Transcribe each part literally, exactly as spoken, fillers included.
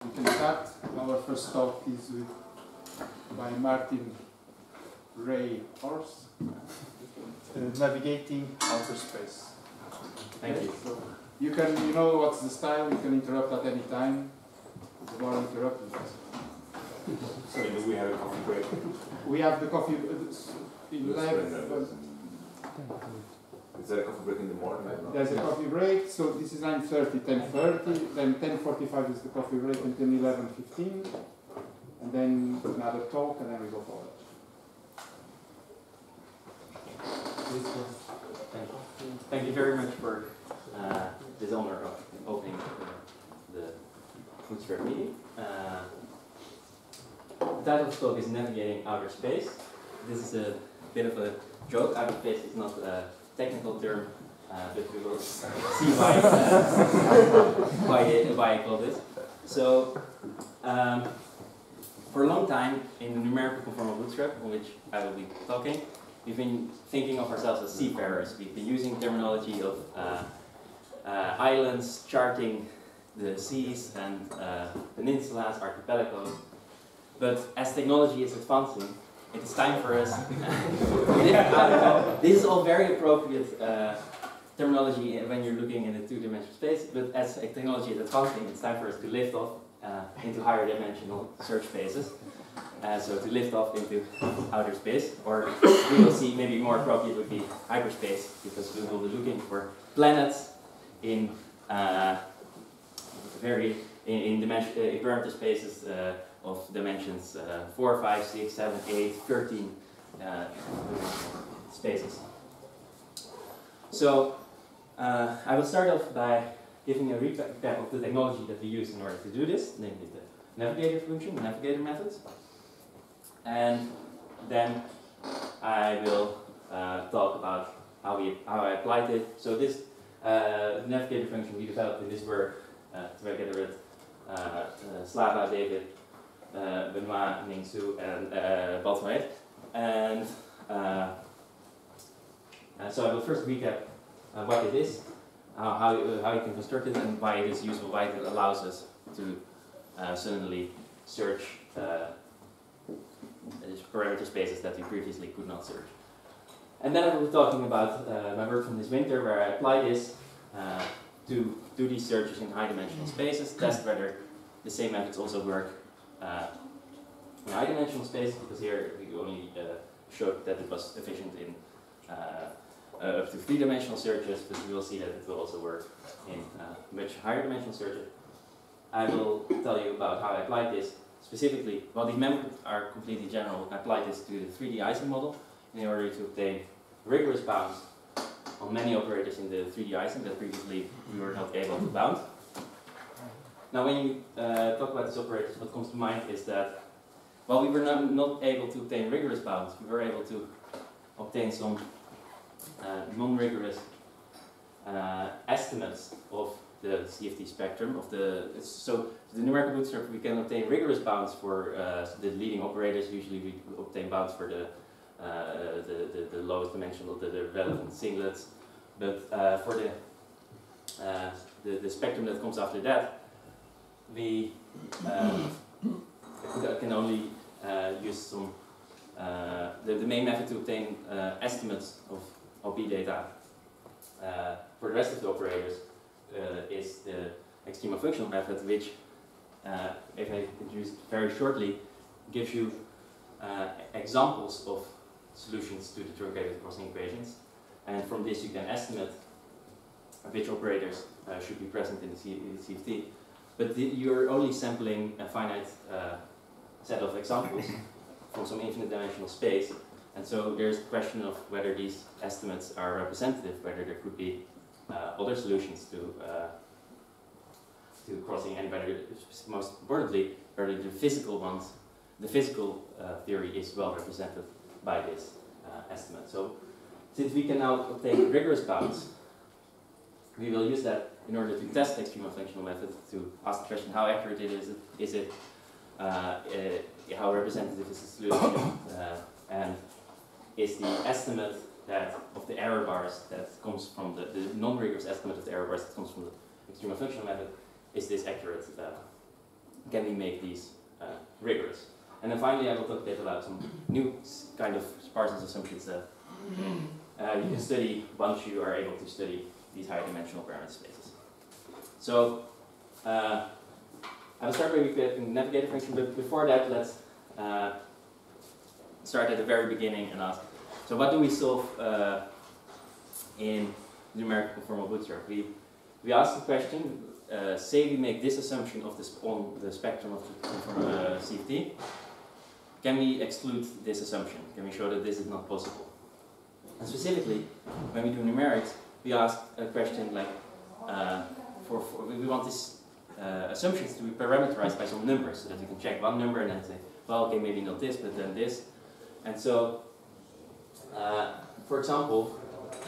We can start. Our first talk is with, by Marten Reehorst, uh, navigating outer space. Thank okay? you. So you can, you know what's the style. You can interrupt at any time. The more interrupted. So do we have a coffee break? We have the coffee. Uh, eleven. Is there a coffee break in the morning? There's a coffee break, so this is nine thirty, ten thirty, then ten forty-five is the coffee break until eleven fifteen, and then another talk, and then we go forward. Thank you. Thank you very much for uh, this honor of opening the, the Bootstrap meeting. Uh, the title of the talk is Navigating Outer Space. This is a bit of a joke. Outer space is not a technical term, uh, but we will see why, uh, why, why I call this. So, um, for a long time in the numerical conformal Bootstrap, on which I will be talking, we've been thinking of ourselves as seafarers. We've been using terminology of uh, uh, islands, charting the seas and uh, peninsulas, archipelagos. But as technology is advancing, it is time for us to live out of. This is all very appropriate uh, terminology when you're looking in a two-dimensional space, but as technology is advancing, it's time for us to lift off uh, into higher dimensional search spaces. Uh, so to lift off into outer space, or we will see maybe more appropriate would be hyperspace, because we will be looking for planets in uh, very in, in dimension uh, parameter spaces uh, of dimensions uh, four, five, six, seven, eight, thirteen uh, spaces. So uh, I will start off by giving a recap of the technology that we use in order to do this, namely the navigator function, the navigator methods. And then I will uh, talk about how we how I applied it. So this uh, navigator function we developed in this work uh, together with uh, uh, Slava, David, uh, Benoit, Ning-Su, and uh, Baltmaet. And uh, uh, so I will first recap uh, what it is, uh, how uh, how you can construct it, and why it is useful, why it allows us to uh, suddenly search. Uh, parameter spaces that we previously could not search. And then I will be talking about uh, my work from this winter, where I apply this uh, to do these searches in high dimensional spaces, test whether the same methods also work uh, in high dimensional spaces, because here we only uh, showed that it was efficient in uh, uh, up to three dimensional searches, but we will see that it will also work in uh, much higher dimensional searches. I will tell you about how I applied this. Specifically, while these methods are completely general, I applied this to the three D icing model in order to obtain rigorous bounds on many operators in the three D icing that previously we were not able to bound. Now, when you uh, talk about these operators, what comes to mind is that while we were not, not able to obtain rigorous bounds, we were able to obtain some uh, non-rigorous uh, estimates of the C F T spectrum of the so the numerical bootstrap we can obtain rigorous bounds for uh, the leading operators. Usually we obtain bounds for the uh, the, the the lowest dimensional, the, the relevant singlets, but uh, for the, uh, the the spectrum that comes after that, we um, can only uh, use some uh, the the main method to obtain uh, estimates of O P data uh, for the rest of the operators. Uh, is the extrema functional method, which, uh, if I introduce it very shortly, gives you uh, examples of solutions to the truncated crossing equations, and from this you can estimate which operators uh, should be present in the, C in the C F T. But the, you're only sampling a finite uh, set of examples from some infinite dimensional space, and so there's the question of whether these estimates are representative, whether there could be Uh, other solutions to uh, to crossing, and whether, most importantly, whether the physical ones, the physical uh, theory is well represented by this uh, estimate. So, since we can now obtain rigorous bounds, we will use that in order to test the extrema functional method to ask the question: how accurate it is? It is it? Uh, uh, how representative is the solution? Uh, and is the estimate that of the error bars that comes from the, the non-rigorous estimate of the error bars that comes from the extrema functional method, is this accurate uh, can we make these uh, rigorous? And then finally, I will talk a bit about some new kind of sparseness assumptions that uh, you can study once you are able to study these high dimensional parameter spaces. So, uh, I will start with the navigator function, but before that, let's uh, start at the very beginning and ask, so what do we solve uh, in numerical conformal bootstrap? We, we ask the question, uh, say we make this assumption of this on the spectrum of the conformal uh, C F T, can we exclude this assumption? Can we show that this is not possible? And specifically, when we do numerics, we ask a question like, uh, for, for, we want these uh, assumptions to be parameterized by some numbers, so that we can check one number and then say, well, okay, maybe not this, but then this. And so, uh, for example,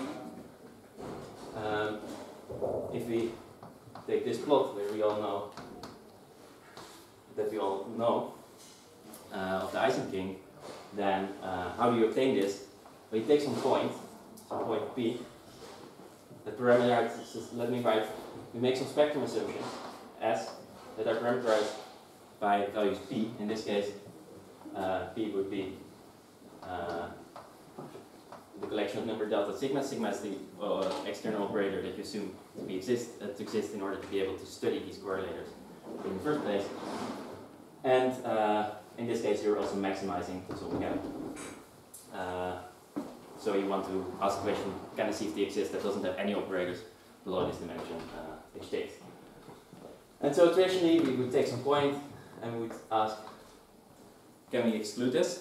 um, if we take this plot where we all know that we all know uh, of the Ising king, then uh, how do you obtain this? Well, you take some point, some point P, that parameterizes, let me write, we make some spectrum assumptions S that are parameterized by values P. In this case, uh, P would be uh, the collection of number delta sigma. Sigma is the uh, external operator that you assume to be exist uh, to exist in order to be able to study these correlators in the first place. And uh, in this case, you're also maximizing some gap. Uh, so you want to ask the question: can a C F T exist that doesn't have any operators below this dimension uh, H takes? And so traditionally, we would take some point and we would ask: can we exclude this?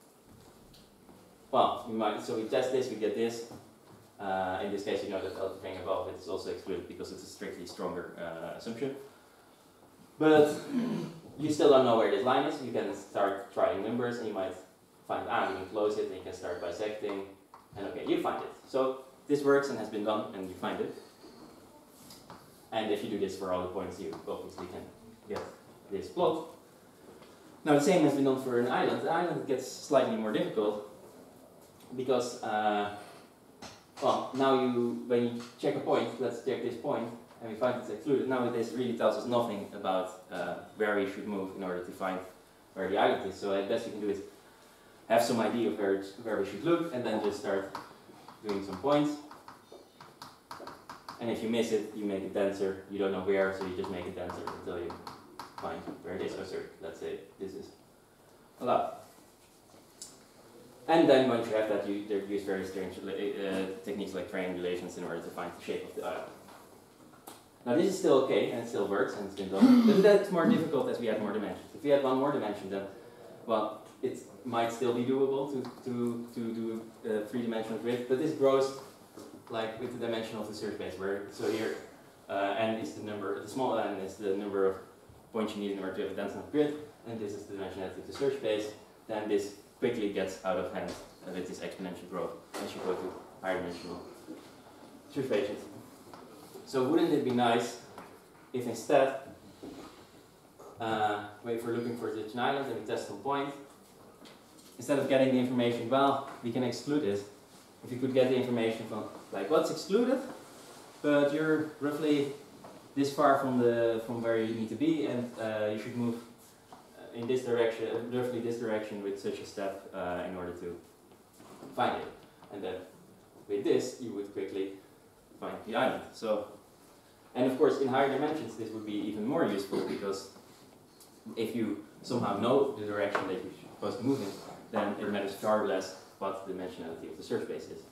Well, we might, so we test this, we get this. Uh, in this case, you know that everything above it is also excluded because it's a strictly stronger uh, assumption. But you still don't know where this line is. You can start trying numbers and you might find, ah, you can close it and you can start bisecting. And okay, you find it. So this works and has been done and you find it. And if you do this for all the points, you obviously can get this plot. Now the same has been done for an island. The island gets slightly more difficult. Because, uh, well, now you, when you check a point, let's check this point, and we find it's excluded. Now this really tells us nothing about uh, where we should move in order to find where the island is. So the best you can do is have some idea of where, it's, where we should look, and then just start doing some points. And if you miss it, you make it denser. You don't know where, so you just make it denser until you find where it is. Oh, sorry, let's say this is allowed. And then once you have that, you use very strange uh, techniques like triangulations in order to find the shape of the island. Now this is still okay, and it still works, and it's been done. But that's more difficult as we add more dimensions. If we add one more dimension, then, well, it might still be doable to, to, to do uh, three-dimensional grid, but this grows like with the dimension of the search space, where, so here, uh, n is the number, the small n is the number of points you need in order to have a dense enough grid, and this is the dimensionality of the search space, then this quickly gets out of hand uh, with this exponential growth as you go to higher dimensional search spaces. So wouldn't it be nice if instead, uh, if we're looking for such an island and we test some point, instead of getting the information, well, we can exclude it, if you could get the information from, like, what's excluded, but you're roughly this far from the from where you need to be, and uh, you should move in this direction, roughly this direction with such a step uh, in order to find it. And then with this, you would quickly find the island. So, and of course, in higher dimensions, this would be even more useful because if you somehow know the direction that you're supposed to move in, then it matters far less what the dimensionality of the search space is.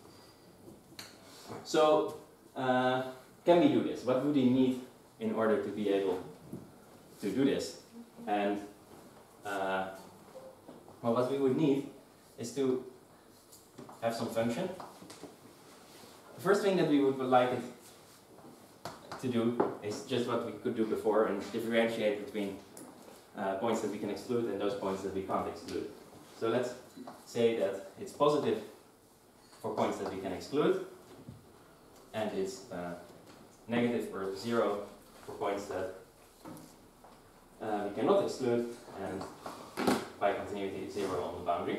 So, uh, can we do this? What would we need in order to be able to do this? And Uh, well, what we would need is to have some function. The first thing that we would like it to do is just what we could do before and differentiate between uh, points that we can exclude and those points that we can't exclude. So let's say that it's positive for points that we can exclude, and it's uh, negative or zero for points that uh, we cannot exclude, and by continuity zero on the boundary.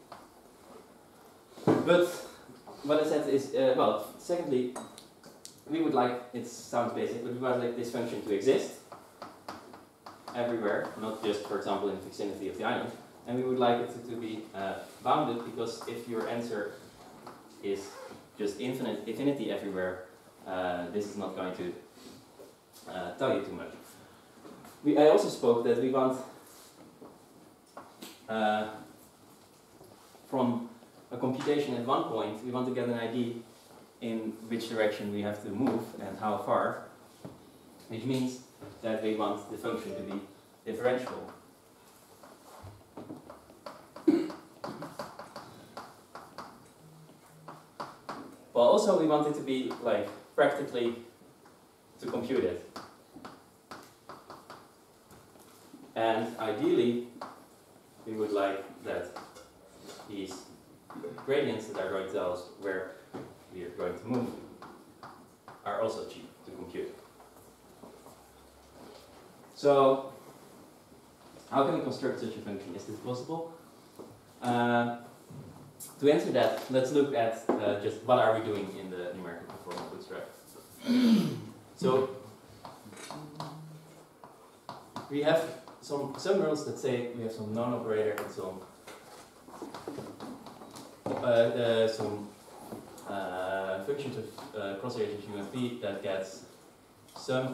But what I said is, uh, well, secondly, we would like, it sounds basic, but we would like this function to exist everywhere, not just, for example, in the vicinity of the island. And we would like it to, to be uh, bounded, because if your answer is just infinite, infinity everywhere, uh, this is not going to uh, tell you too much. We, I also spoke that we want uh, from a computation at one point, we want to get an idea in which direction we have to move and how far, which means that we want the function to be differentiable. Well, also we want it to be like practically to compute it. And ideally, we would like that these gradients that are going to tell us where we are going to move are also cheap to compute. So, how can we construct such a function? Is this possible? Uh, to answer that, let's look at uh, just what are we doing in the numerical form of Bootstrap. So, we have some, some rules that say we have some non-operator and some uh, uh, some uh, functions of uh, cross agents U and P that gets sum,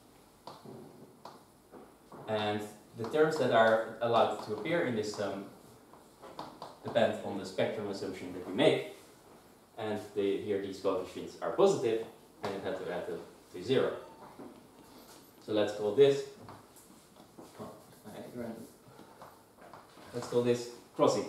and the terms that are allowed to appear in this sum depend on the spectrum assumption that we make, and they, here these coefficients are positive, and it had to add to, to zero. So let's call this. Let's call this crossing.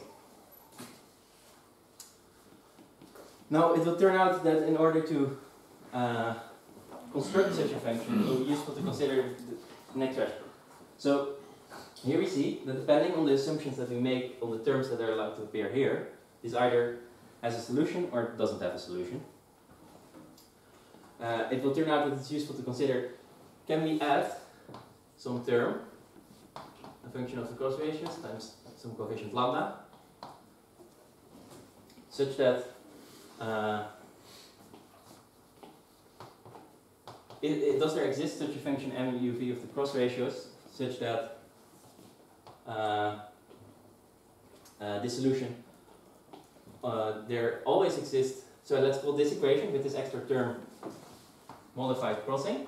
Now it will turn out that in order to uh, construct such a function, it will be useful to consider the next question. So here we see that depending on the assumptions that we make on the terms that are allowed to appear here, this either has a solution or it doesn't have a solution. Uh, it will turn out that it's useful to consider, can we add some term, a function of the cross ratios times some coefficient lambda, such that uh, it, it, does there exist such a function M U V of the cross ratios such that uh, uh, this solution uh, there always exists. So let's call this equation with this extra term modified crossing,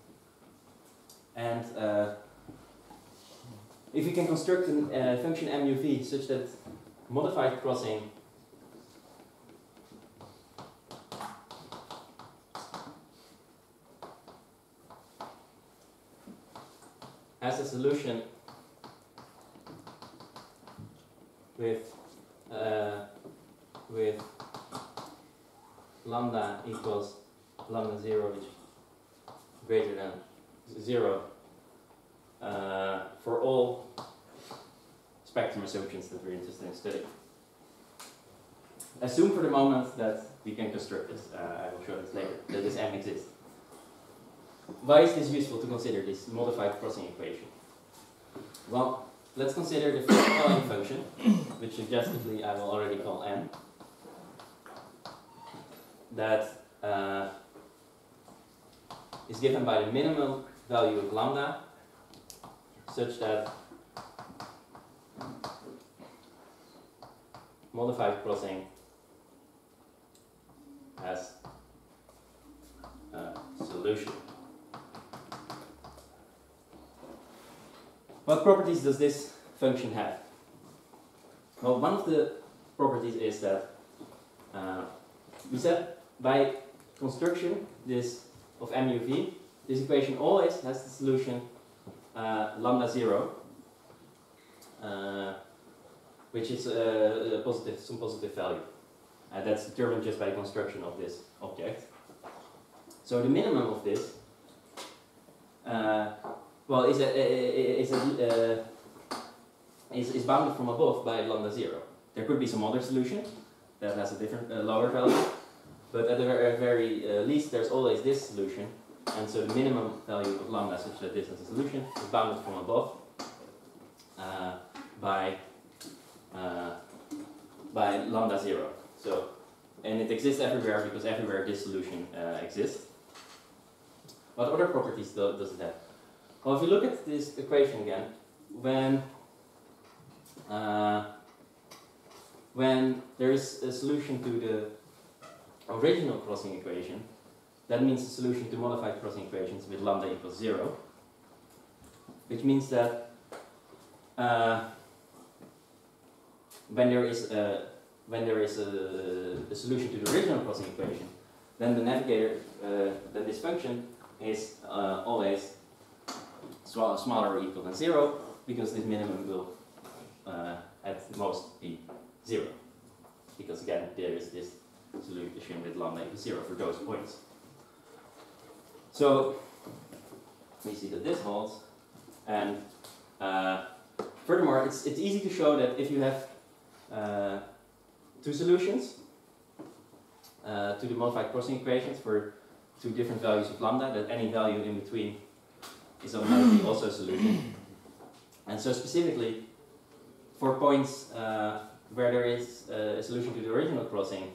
and uh, if we can construct a uh, function M U V such that modified crossing has a solution with uh, with lambda equals lambda zero, which is greater than zero. Uh, for all spectrum assumptions that we're interested in studying. Assume for the moment that we can construct this. Uh, I will show this later, that this M exists. Why is this useful to consider this modified crossing equation? Well, let's consider the first following function, which suggestively I will already call M, that uh, is given by the minimum value of lambda, such that modified crossing has a solution. What properties does this function have? Well, one of the properties is that uh, we said by construction this of M U V, this equation always has the solution Uh, lambda zero, uh, which is uh, a positive, some positive value. Uh, that's determined just by construction of this object. So the minimum of this, uh, well, is a, is, a, uh, is is bounded from above by lambda zero. There could be some other solution that has a different uh, lower value, but at the very, very uh, least, there's always this solution. And so the minimum value of lambda such that this has a solution is bounded from above uh, by uh, by lambda zero. So, and it exists everywhere because everywhere this solution uh, exists. What other properties do, does it have? Well, if you look at this equation again, when uh, when there is a solution to the original crossing equation, that means a solution to modified crossing equations with lambda equals zero, which means that uh, when there is a when there is a, a solution to the original crossing equation, then the navigator, uh, then this function is uh, always smaller or equal than zero, because this minimum will uh, at most be zero, because again there is this solution with lambda equals zero for those points. So we see that this holds, and uh, furthermore, it's it's easy to show that if you have uh, two solutions uh, to the modified crossing equations for two different values of lambda, that any value in between is automatically also a solution. And so specifically, for points uh, where there is uh, a solution to the original crossing,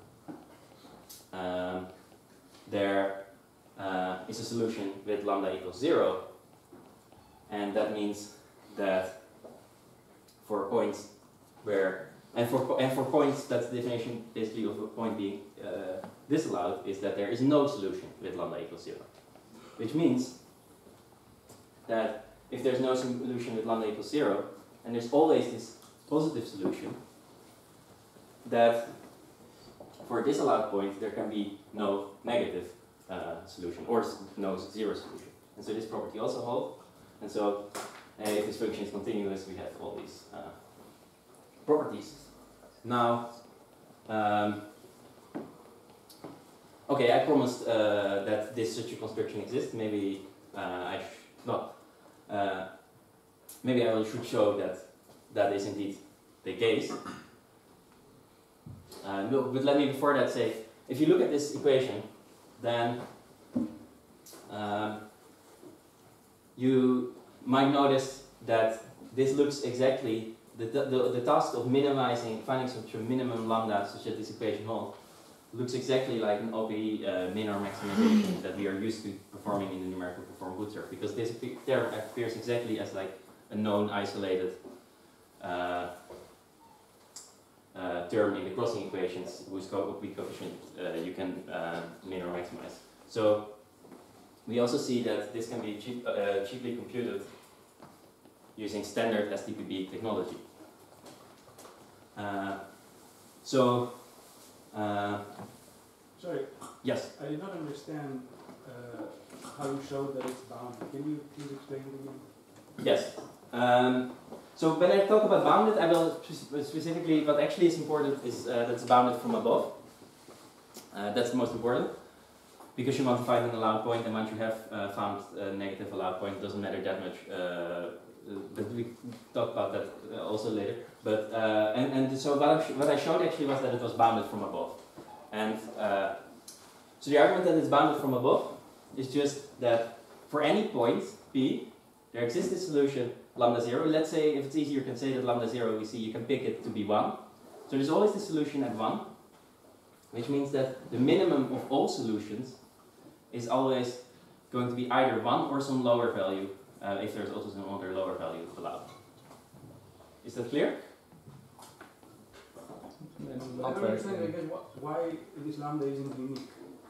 um, there uh, is a solution with lambda equals zero, and that means that for points where and for and for points, that's the definition basically of a point being uh, disallowed, is that there is no solution with lambda equals zero, which means that if there's no solution with lambda equals zero, and there's always this positive solution, that for a disallowed point there can be no negative uh, solution or no zero solution. And so this property also holds. And so uh, if this function is continuous, we have all these uh, properties. Now, um, okay, I promised uh, that this such a construction exists. Maybe uh, I should not. Uh, maybe I should show that that is indeed the case. Uh, no, but let me before that say, if you look at this equation, then um, you might notice that this looks exactly the, the, the task of minimizing, finding such a minimum lambda such that this equation holds, looks exactly like an O P uh, min or maximization that we are used to performing in the numerical perform Bootstrap, because this term appears exactly as like a known isolated uh, uh, term in the crossing equations whose co O P coefficient uh, you can uh, min or maximize. So we also see that this can be cheap, uh, cheaply computed using standard S T P B technology. Uh, so, uh, sorry. Yes. I did not understand uh, how you showed that it's bounded. Can you please explain it again? Yes. Um, so when I talk about bounded, I will specifically, what actually is important is uh, that it's bounded from above. Uh, that's the most important, because you want to find an allowed point, and once you have uh, found a negative allowed point, it doesn't matter that much. Uh, but we talk about that uh, also later. But uh, and and so what I, what I showed actually was that it was bounded from above, and uh, so the argument that it's bounded from above is just that for any point P, there exists a solution lambda zero. Let's say, if it's easier, you can say that lambda zero, we see you can pick it to be one. So there's always the solution at one, which means that the minimum of all solutions is always going to be either one or some lower value, uh, if there's also some other lower value allowed. Is that clear? I don't understand again why this lambda isn't unique.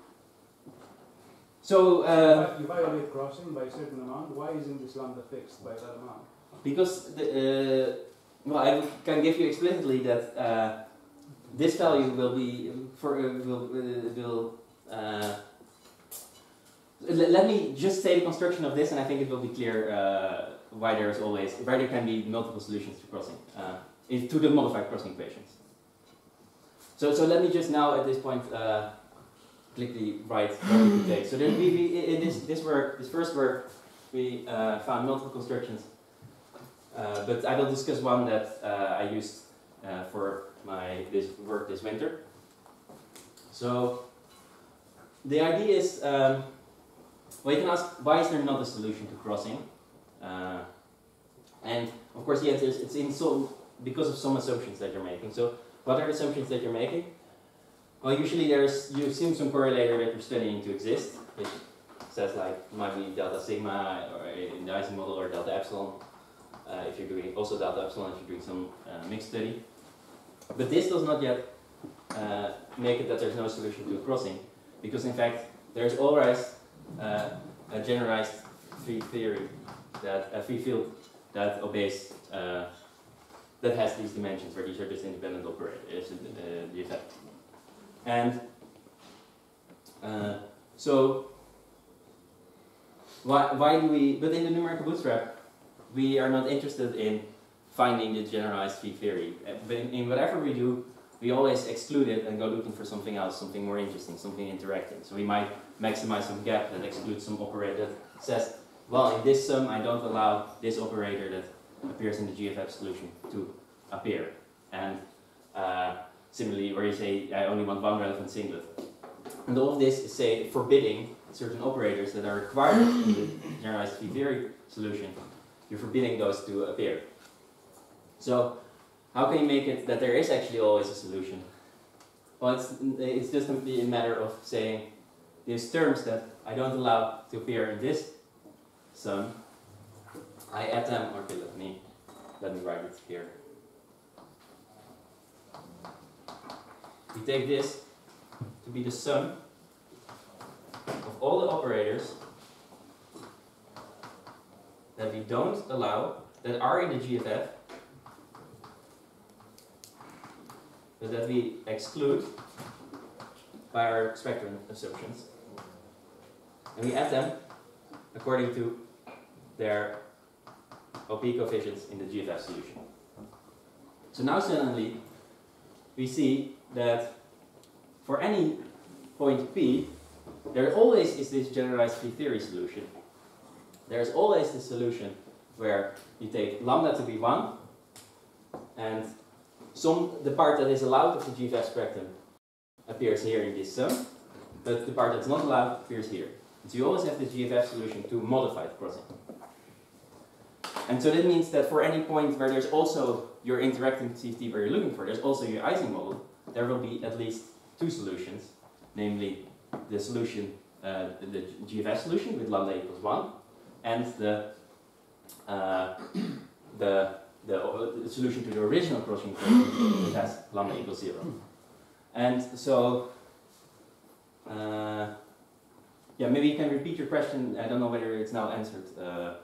So uh, you violate crossing by a certain amount. Why isn't this lambda fixed by that amount? Because the, uh, well, I can give you explicitly that uh, this value will be for uh, will uh, will. Uh, let, let me just say the construction of this, and I think it will be clear uh, why there is always why there can be multiple solutions to crossing uh, to the modified crossing equations. So so let me just now at this point. Uh, quickly write what we could take. So then we, we in this this work, this first work, we uh, found multiple constructions, uh, but I will discuss one that uh, I used uh, for my this work this winter. So the idea is, um, well, you can ask why is there not a solution to crossing, uh, and of course the answer is it's in so because of some assumptions that you're making. So what are the assumptions that you're making? Well, usually there's, you assume some correlator that you're studying to exist, which says like might be delta sigma or in the Ising model, or delta epsilon uh, if you're doing also delta epsilon if you're doing some uh, mixed study. But this does not yet uh, make it that there's no solution to a crossing, because in fact there's always uh, a generalized free theory, that a free field that obeys uh, that has these dimensions where these are just independent operators, uh, the effect. And uh, so why why do we? But in the numerical bootstrap, we are not interested in finding the generalized free theory. But in, in whatever we do, we always exclude it and go looking for something else, something more interesting, something interacting. So we might maximize some gap that excludes some operator that says, well, in this sum I don't allow this operator that appears in the G F F solution to appear. And uh, similarly, where you say I only want one relevant singlet. And all of this is say forbidding certain operators that are required in the generalized free theory solution. You're forbidding those to appear. So how can you make it that there is actually always a solution? Well, it's, it's just simply a matter of saying these terms that I don't allow to appear in this sum, I add them. Okay, let me let me write it here. We take this to be the sum of all the operators that we don't allow, that are in the G F F, but that we exclude by our spectrum assumptions. And we add them according to their O P coefficients in the G F F solution. So now suddenly we see that for any point P, there always is this generalized free theory solution. There's always this solution where you take lambda to be one, and some the part that is allowed of the G F F spectrum appears here in this sum, but the part that's not allowed appears here. And so you always have the G F F solution to modify the crossing. And so that means that for any point where there's also your interacting C F T where you're looking for, there's also your Ising model, there will be at least two solutions, namely the solution, uh, the G F F solution with lambda equals one, and the uh, the, the the solution to the original crossing equation that has lambda equals zero. And so, uh, yeah, maybe you can repeat your question. I don't know whether it's now answered. Uh,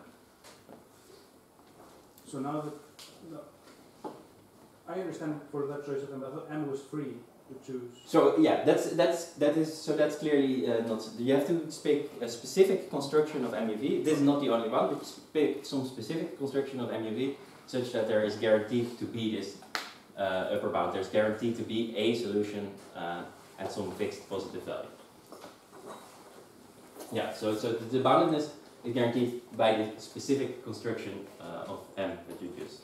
So now that no, I understand for that choice of M, I thought M was free to choose. So yeah, that's that's that is so that's clearly uh, not. You have to speak a specific construction of M U V. This is not the only one, but speak some specific construction of M U V such that there is guaranteed to be this uh, upper bound. There's guaranteed to be a solution uh, at some fixed positive value. Yeah. So so the boundedness is guaranteed by the specific construction uh, of M that you choose.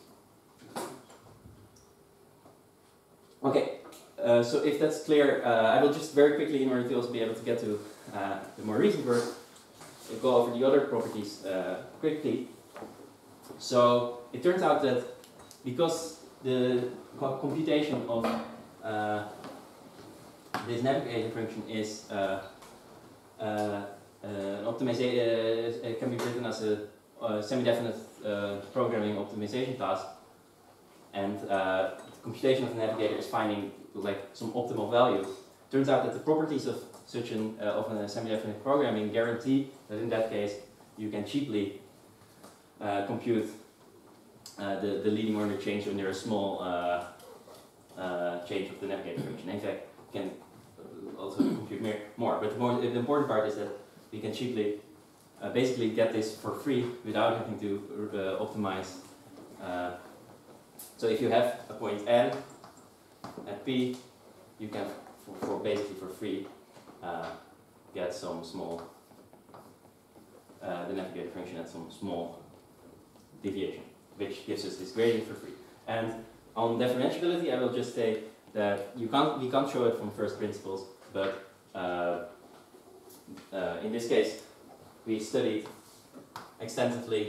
Okay, uh, so if that's clear, uh, I will just very quickly, in order to also be able to get to uh, the more recent work, go over the other properties uh, quickly. So it turns out that because the co computation of uh, this navigator function is uh, uh, Uh, optimization uh, it can be written as a uh, semi-definite uh, programming optimization task, and uh, the computation of the navigator is finding like some optimal value. Turns out that the properties of such an uh, of a semi-definite programming guarantee that in that case you can cheaply uh, compute uh, the the leading order change under a small uh, uh, change of the navigator function. In fact, you can also compute more. But the, more, the important part is that we can cheaply uh, basically get this for free without having to uh, optimize. Uh, so if you have a point N at P, you can for, for basically for free uh, get some small uh, the navigator function at some small deviation, which gives us this gradient for free. And on differentiability, I will just say that you can't we can't show it from first principles, but uh, Uh, in this case, we studied extensively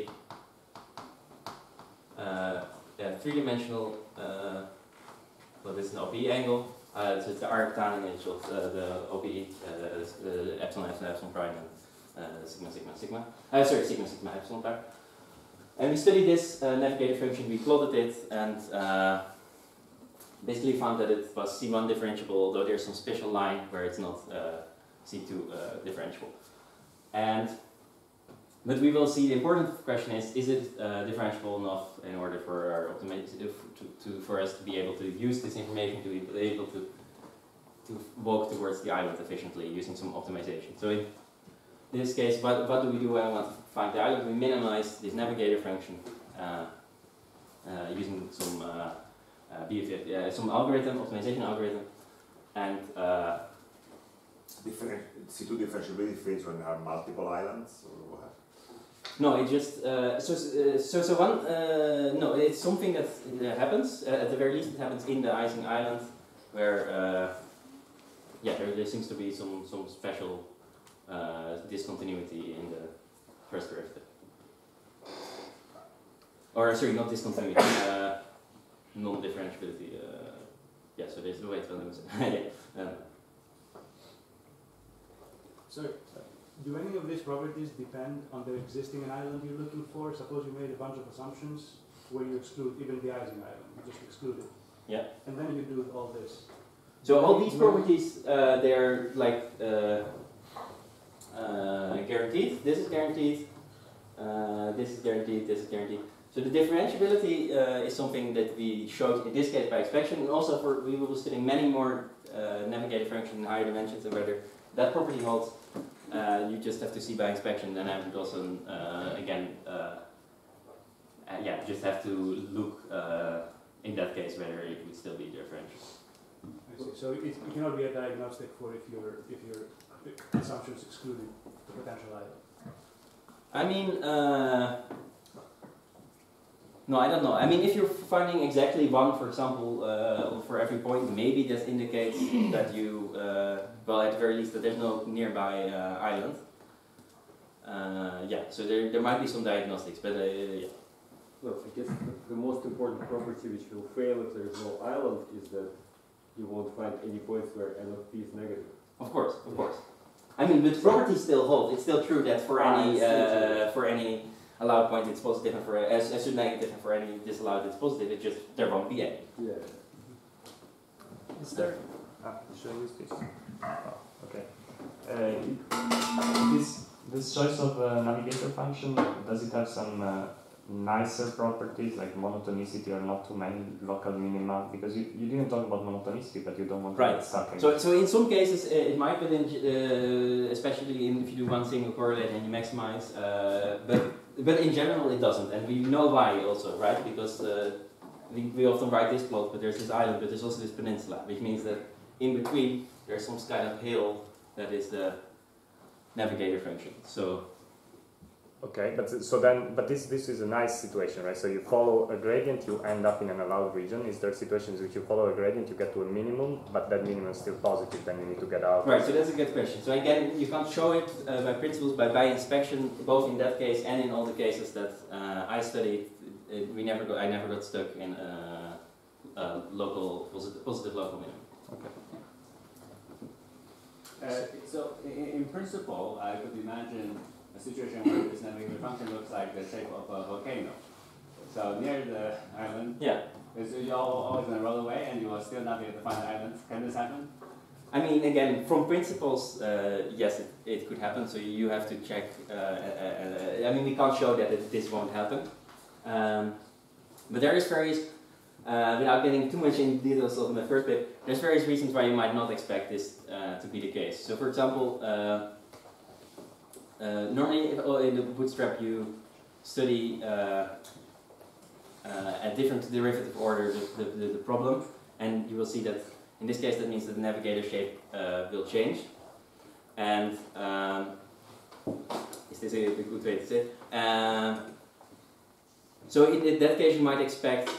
uh, yeah, three-dimensional, uh, well, this is an O P E angle, uh, so it's the arc tan image of uh, the O P E, uh, the epsilon epsilon epsilon prime, and uh, sigma, sigma, sigma. Uh, sorry, sigma, sigma, epsilon bar. And we studied this uh, navigator function, we plotted it, and uh, basically found that it was C one differentiable, although there's some special line where it's not uh, C two uh, differentiable. And but we will see the important question is: is it uh, differentiable enough in order for our optimization to, to for us to be able to use this information to be able to to walk towards the island efficiently using some optimization? So in this case, what what do we do when we want to find the island? We minimize this navigator function uh, uh, using some uh, uh, B F F, uh, some algorithm, optimization algorithm, and uh, Different, C two differentiability phase when there are multiple islands, or what? no, it just uh, so uh, so so one uh, no, it's something that uh, happens uh, at the very least. It happens in the icing island, where uh, yeah, there, there seems to be some some special uh, discontinuity in the first derivative, or sorry, not discontinuity, uh, non-differentiability. Uh, yeah, so there's the way to yeah. Um, So, do any of these properties depend on the existing island you're looking for? Suppose you made a bunch of assumptions where you exclude even the icing island, you just exclude it. Yeah. And then you do all this. So all these properties, uh, they're like uh, uh, guaranteed. This is guaranteed. Uh, this is guaranteed. This is guaranteed. So the differentiability uh, is something that we showed in this case by inspection, and also for we will be studying many more uh, navigator functions in higher dimensions, and whether that property holds. Uh, you just have to see by inspection, and I would also uh, again, uh, uh, yeah, just have to look uh, in that case whether it would still be differential. I see. So it, it cannot be a diagnostic for if your if your assumptions excluded the potential island. I mean, uh, no, I don't know. I mean, if you're finding exactly one, for example, uh, for every point, maybe that indicates that you, uh, well, at the very least, that there's no nearby uh, island. Uh, yeah, so there, there might be some diagnostics, but uh, yeah. Well, I guess the, the most important property which will fail if there is no island is that you won't find any points where N of P is negative. Of course, of course. I mean, but properties still hold. It's still true that for Ah, any it's still uh, true. for any allowed point it's positive, and for as as negative, and for any disallowed it's positive. It just there won't be any. Yeah. Is there? Ah, should I use this? Oh, okay. Uh, this this choice of uh, navigator function, does it have some uh, nicer properties like monotonicity or not too many local minima? Because you, you didn't talk about monotonicity, but you don't want to Right. get stuck in. So so in some cases uh, it might, but in, uh, especially in, if you do one single correlate and you maximize, uh, but but in general it doesn't, and we know why also, right? Because uh, we, we often write this plot, but there's this island, but there's also this peninsula, which means that in between there's some kind of hill that is the navigator function. So Okay, but so then, but this this is a nice situation, right? So you follow a gradient, you end up in an allowed region. Is there situations which you follow a gradient, you get to a minimum, but that minimum is still positive, then you need to get out? right, so that's a good question. So again, you can't show it uh, by principles, but by inspection, both in that case and in all the cases that uh, I studied, it, we never got, I never got stuck in a, a local positive, positive local minimum. Okay. Uh, so in, in principle, I could imagine a situation where this navigator function looks like the shape of a volcano. So near the island, Yeah. so you're always going to roll away and you will still not be able to find the island. Can this happen? I mean, again, from principles, uh, yes, it, it could happen. So you have to check. Uh, uh, uh, I mean, we can't show that it, this won't happen. Um, but there is various, uh, without getting too much in details of the first bit, there's various reasons why you might not expect this uh, to be the case. So, for example, uh, uh, normally if, in the Bootstrap you study uh, uh, a different derivative order the, the, the, the problem, and you will see that. In this case, that means that the navigator shape uh, will change. And um, is this a, a good way to say it? Um, so in, in that case, you might expect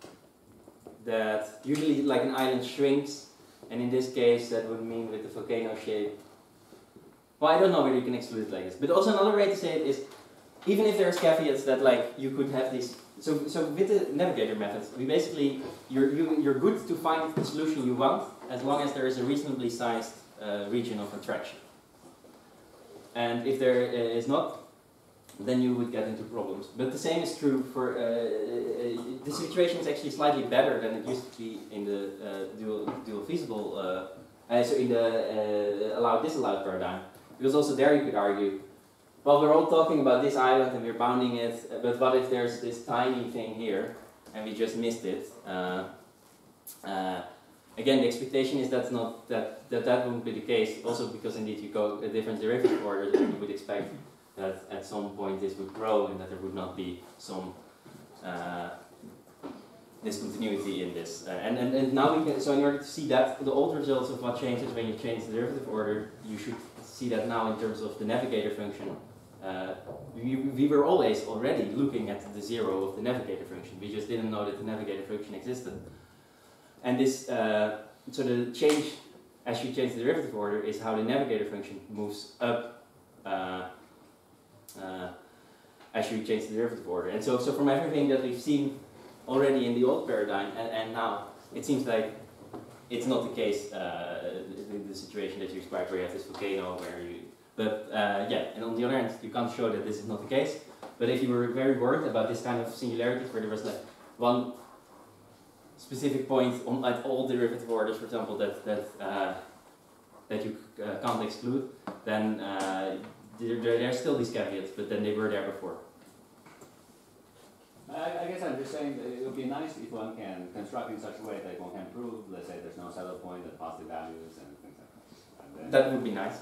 that usually like an island shrinks, and in this case, that would mean with the volcano shape. Well, I don't know whether you can exclude it like this. But also another way to say it is, even if there's caveats that like you could have these. So, so with the navigator method, we basically, you're, you, you're good to find the solution you want as long as there is a reasonably sized uh, region of attraction. And if there is not, then you would get into problems. But the same is true for, uh, the situation is actually slightly better than it used to be in the uh, dual, dual feasible, uh, uh, so in the uh, allowed disallowed paradigm. Because also there you could argue, well, we're all talking about this island and we're bounding it, but what if there's this tiny thing here and we just missed it? Uh, uh, again, the expectation is that's not, that, that that wouldn't be the case, also because indeed you go a different derivative order, then you would expect that at some point this would grow and that there would not be some uh, discontinuity in this. Uh, and, and, and now we can, so in order to see that, the old results of what changes when you change the derivative order, you should see that now in terms of the navigator function. Uh, we, we were always already looking at the zero of the navigator function. We just didn't know that the navigator function existed. And this, uh, so the change as you change the derivative order is how the navigator function moves up uh, uh, as you change the derivative order. And so, so from everything that we've seen already in the old paradigm and, and now, it seems like it's not the case uh, in the situation that you described where you have this volcano where you But uh, yeah, and on the other hand, you can't show that this is not the case. But if you were very worried about this kind of singularities where there was like one specific point on like all derivative orders, for example, that that uh, that you uh, can't exclude, then uh, there, there are still these caveats, but then they were there before. I, I guess I'm just saying that it would be nice if one can construct in such a way that one can prove, let's say, there's no saddle point at positive values and things like that. And then That would be nice.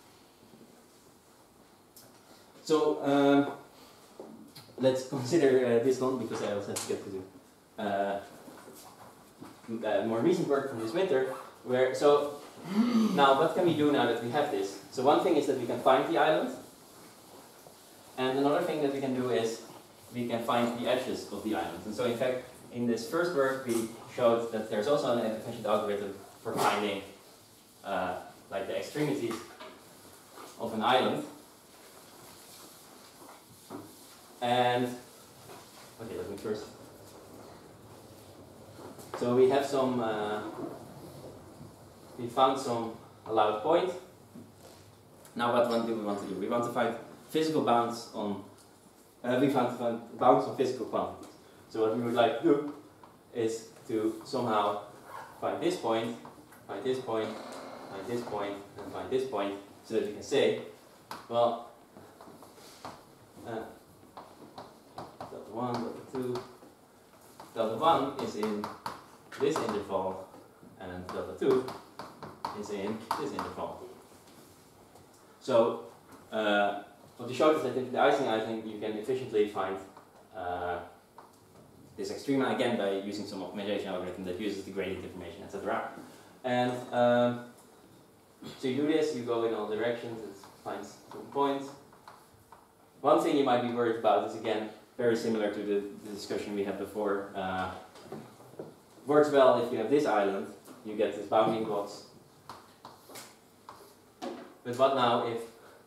So um, let's consider uh, this one because I also have to get to do uh, uh, more recent work from this winter. Where so now what can we do now that we have this? So one thing is that we can find the island, and another thing that we can do is we can find the edges of the island. And so in fact, in this first work we showed that there's also an efficient algorithm for finding uh, like the extremities of an island. And, okay, let me first. So we have some, uh, we found some allowed point. Now what do we want to do? We want to find physical bounds on, uh, we found, find bounds on physical quantities. So what we would like to do is to somehow find this point, find this point, find this point, and find this point, so that we can say, well, uh, delta one, delta two, delta one is in this interval, and delta two is in this interval. So, uh, what we showed is that in the icing, I think you can efficiently find uh, this extrema again by using some optimization algorithm that uses the gradient information, et cetera. And um, so you do this, you go in all directions, it finds some points. One thing you might be worried about is again very similar to the, the discussion we had before. Uh, works well if you have this island, you get this bounding box. But what now if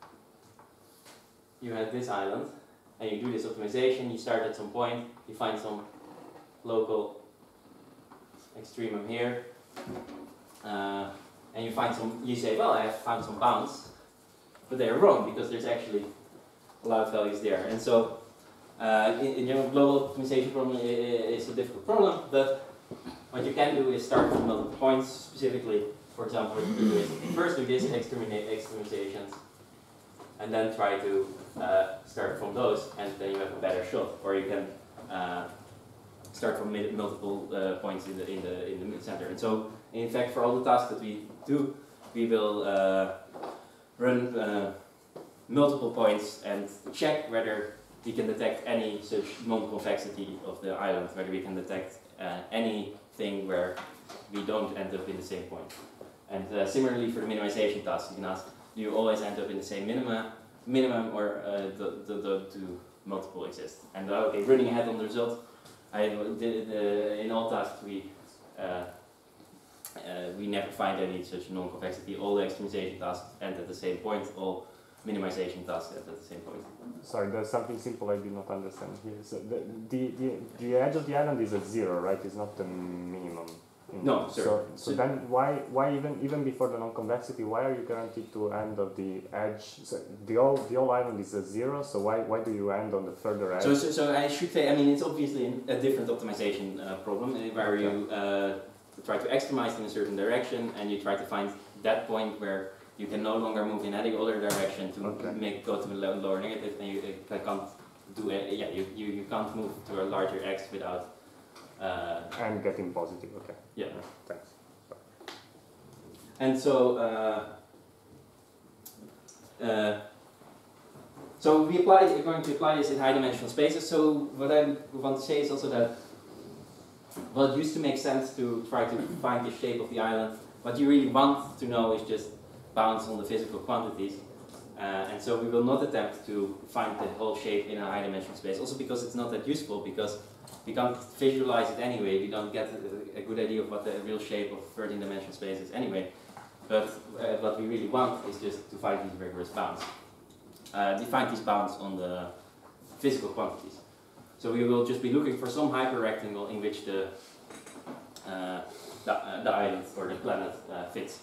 you have this island and you do this optimization, you start at some point, you find some local extremum here, uh, and you find some, you say, well, I have found some bounds, but they're wrong because there's actually allowed values there. And so, uh, in, in general, global optimization problem is a difficult problem, but what you can do is start from multiple points specifically. For example, what you do is first do this extremizations, and then try to uh, start from those, and then you have a better shot. Or you can uh, start from multiple uh, points in the in the in the mid center. And so, in fact, for all the tasks that we do, we will uh, run uh, multiple points and check whether we can detect any such non-convexity of the island, whether we can detect uh, anything where we don't end up in the same point. And uh, similarly for the minimization task, you can ask, do you always end up in the same minima, minimum, or uh, do, do, do, do multiple exist? And uh, okay, running ahead on the result, I did uh, in all tasks we uh, uh, we never find any such non-convexity. All the extremization tasks end at the same point. All minimization tasks end at the same point. Sorry, there's something simple I did not understand here. So the, the, the, the edge of the island is at zero, right? It's not the minimum. In- No, sir. So, so So- then why why even even before the non-convexity, why are you guaranteed to end of the edge? So the all the all island is a zero. So why why do you end on the further edge? So, so, so I should say, I mean, it's obviously a different optimization uh, problem uh, where Okay. you uh, try to extremize in a certain direction and you try to find that point where you can no longer move in any other direction to Okay. make go to a low, lower negative, and you uh, can't do it. Yeah, you, you, you can't move to a larger x without. Uh, And getting positive. Okay. yeah. Thanks. And so, uh, uh, so we apply, we're going to apply this in high-dimensional spaces. So what I want to say is also that, well, it used to make sense to try to find the shape of the island. What you really want to know is just bounds on the physical quantities. Uh, and so we will not attempt to find the whole shape in a high-dimensional space. Also because it's not that useful, because we can't visualize it anyway. We don't get a, a good idea of what the real shape of thirteen-dimensional space is anyway. But uh, what we really want is just to find these rigorous bounds. Uh, define these bounds on the physical quantities. So we will just be looking for some hyperrectangle in which the uh, the, uh, the island or the planet uh, fits.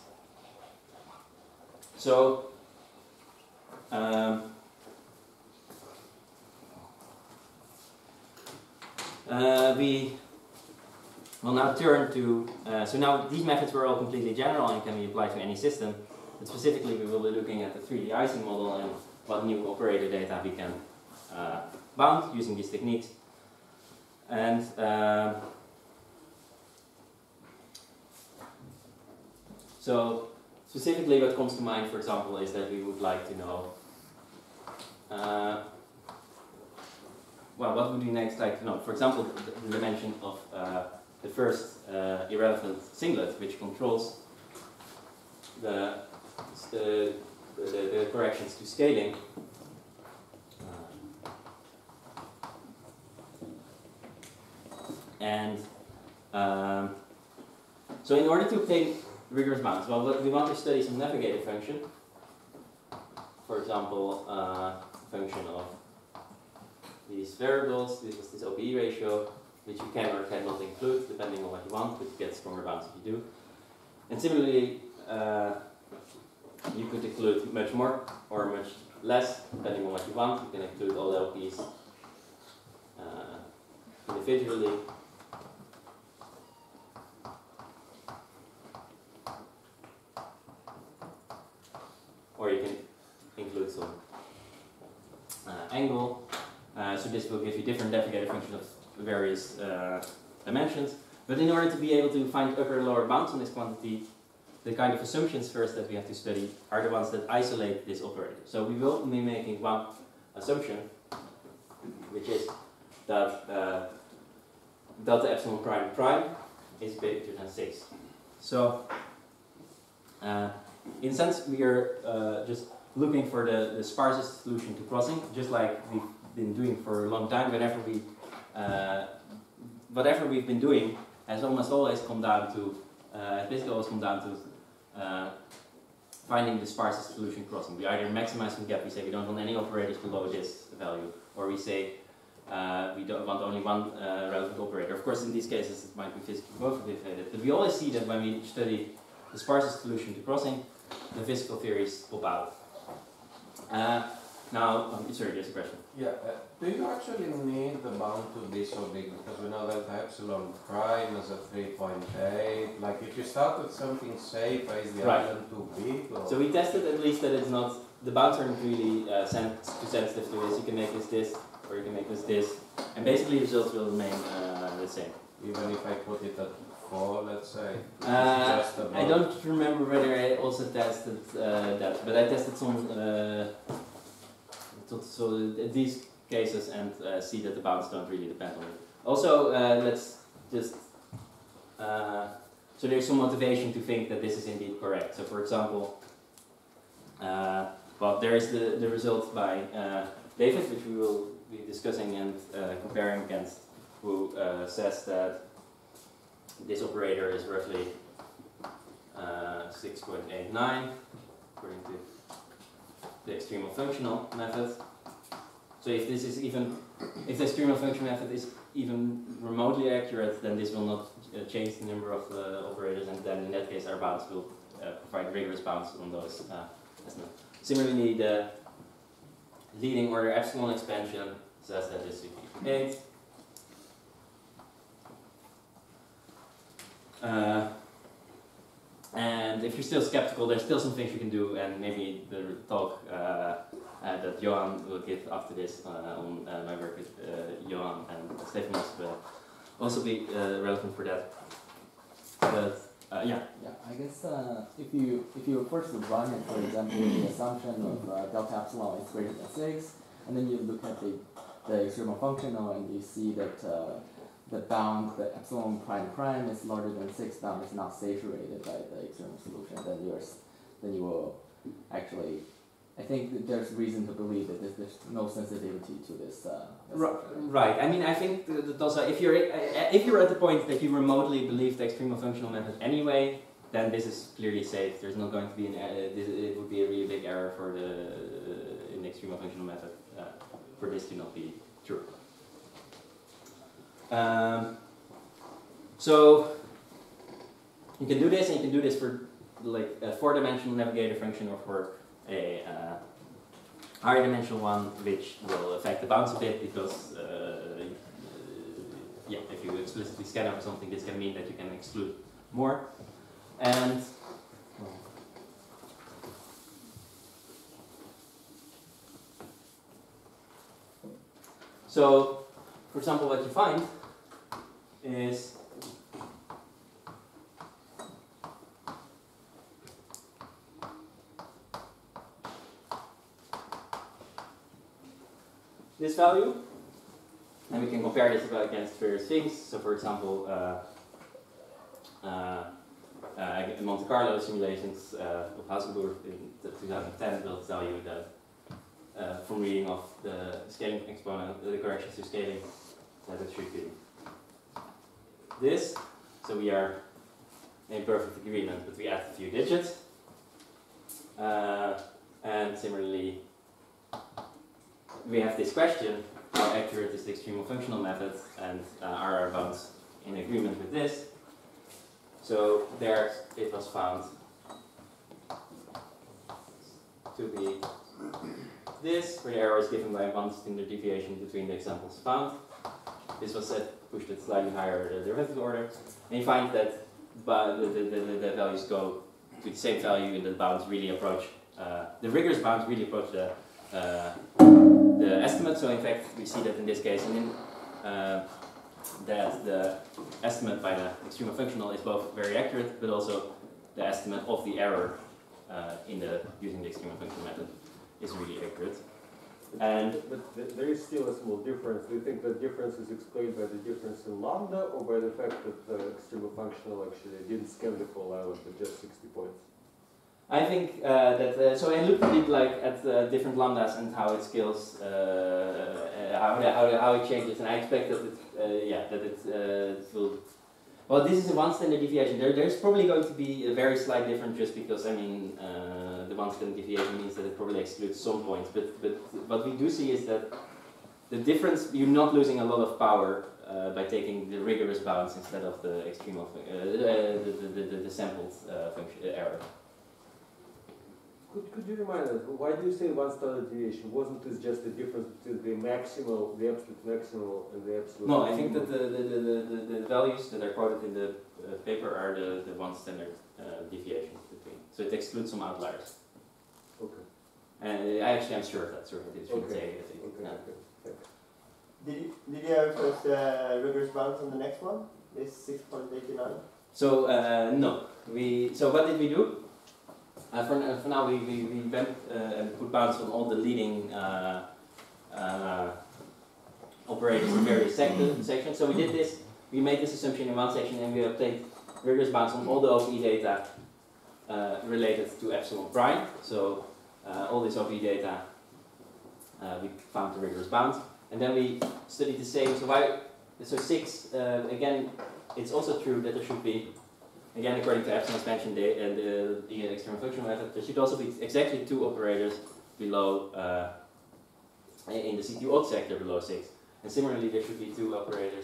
So um, uh, we will now turn to, uh, so now these methods were all completely general and can be applied to any system. But specifically we will be looking at the three D icing model and what new operator data we can uh, bound using these techniques. And uh, so specifically what comes to mind, for example, is that we would like to know, uh, well, what would we next like to know? For example, the, the dimension of uh, the first uh, irrelevant singlet, which controls the, the, the, the corrections to scaling. And um, so in order to obtain rigorous bounds, well, we want to study some navigator function. For example, uh, function of these variables. This is this O P E ratio, which you can or cannot include depending on what you want, but you get stronger bounds if you do. And similarly, uh, you could include much more or much less depending on what you want. You can include all the L Ps uh, individually. Or you can include some uh, angle. Uh, so this will give you different navigator functions of various uh, dimensions. But in order to be able to find upper and lower bounds on this quantity, the kind of assumptions first that we have to study are the ones that isolate this operator. So we will be making one assumption, which is that uh, delta epsilon prime prime is bigger than six. So uh, in a sense, we are uh, just looking for the, the sparsest solution to crossing, just like we've been doing for a long time. Whenever we, uh, whatever we've been doing has almost always come down to, uh, basically always come down to uh, finding the sparsest solution crossing. We either maximize some gap, we say we don't want any operators below this value, or we say uh, we don't want only one uh, relevant operator. Of course, in these cases, it might be physically motivated, but we always see that when we study the sparsest solution to crossing, the physical theories pop out. Uh, now, um, sorry, there's a question. Yeah, uh, do you actually need the bound to be so big? Because we know that epsilon prime is a three point eight. Like, if you start with something safe, is the Right. island too big? Or? So we tested at least that it's not, the bounds aren't really uh, sen too sensitive to this. You can make this this, or you can make this this, and basically the results will remain uh, the same. Even if I put it at four, let's say? Uh, just I don't remember whether I also tested uh, that, but I tested some, uh, so- so in these cases and uh, see that the bounds don't really depend on it. Also, uh, let's just, uh, so there's some motivation to think that this is indeed correct. So for example, uh, well, there is the, the result by uh, David, which we will be discussing and uh, comparing against, who uh, says that this operator is roughly uh, six point eight nine according to the extremal functional method. So So if this is even, if the extremal function method is even remotely accurate, then this will not uh, change the number of uh, operators, and then in that case our bounds will uh, provide rigorous bounds on those. Uh, Similarly, the leading order epsilon expansion says that this should be eight. Uh, and if you're still skeptical, there's still some things you can do, and maybe the talk uh, uh, that Johan will give after this uh, on uh, my work with uh, Johan and Stefanos will also be uh, relevant for that. But uh, yeah. Yeah, I guess uh, if you if you first run it, for example, with the assumption of uh, delta epsilon is greater than six, and then you look at the the extremal functional and you see that uh, the bound, the epsilon prime prime is larger than six bound is not saturated by the external solution, then you're then you will actually. I think that there's reason to believe that there's, there's no sensitivity to this. Uh, right. I mean, I think that also if you're if you're at the point that you remotely believe the extremal functional method anyway, then this is clearly safe. There's not going to be an. Uh, this, it would be a really big error for the uh, in the extremal functional method uh, for this to not be true. Um, so you can do this, and you can do this for like a four-dimensional navigator function or for a uh, higher dimensional one, which will affect the bounds a bit because, uh, yeah, if you explicitly scan over something, this can mean that you can exclude more. And so, for example, what you find is this value, and we can compare this against various things. So, for example, uh, uh, uh, Monte Carlo simulations uh, of Haselburg in two thousand ten will tell you that uh, from reading of the scaling exponent, the corrections to scaling, that it should be this. So we are in perfect agreement, but we add a few digits, uh, and similarly. We have this question, how accurate is the extremal functional method, and uh, are our bounds in agreement with this? So there it was found to be this, where the error is given by one standard deviation between the examples found. This was set, pushed at slightly higher uh, derivative order, and you find that the, the, the, the values go to the same value, and the bounds really approach, uh, the rigorous bounds really approach the uh, the estimate. So in fact we see that in this case, and in, uh, that the estimate by the extremal functional is both very accurate, but also the estimate of the error uh, in the using the extremal functional method is really accurate. And but th there is still a small difference. Do you think the difference is explained by the difference in lambda, or by the fact that the extremal functional actually didn't scan the full island but just sixty points? I think uh, that, uh, so I looked a bit like at uh, different lambdas and how it scales, uh, uh, how, how, how it changes, and I expect that it, uh, yeah, that it uh, will, well, this is a one standard deviation. There, there's probably going to be a very slight difference just because, I mean, uh, the one standard deviation means that it probably excludes some points, but, but what we do see is that the difference, you're not losing a lot of power uh, by taking the rigorous bounds instead of the extremal, uh, the, the, the, the, the sampled uh, function, uh, error. Could, could you remind us, why do you say one standard deviation? Wasn't this just the difference between the maximal, the absolute maximal, and the absolute? No, I think that the, the, the, the, the values that are quoted in the uh, paper are the, the one standard uh, deviation between. So it excludes some outliers. Okay. And I actually am sure of that, so it shouldn't Okay. say anything. Okay. No. Okay. Thanks. Did you, did you have those uh, rigorous bounds on the next one? This six point eight nine? So, uh, no. We, so what did we do? Uh, for, uh, for now, we, we, we went uh, and put bounds on all the leading uh, uh, operators in various sec sections. So we did this, we made this assumption in one section, and we obtained rigorous bounds on all the O P E data uh, related to epsilon prime. So uh, all this O P E data, uh, we found the rigorous bounds. And then we studied the same, so why, so six, uh, again, it's also true that there should be, again, according to epsilon expansion day and the, the external functional method, there should also be exactly two operators below uh, in the C two odd sector below six. And similarly, there should be two operators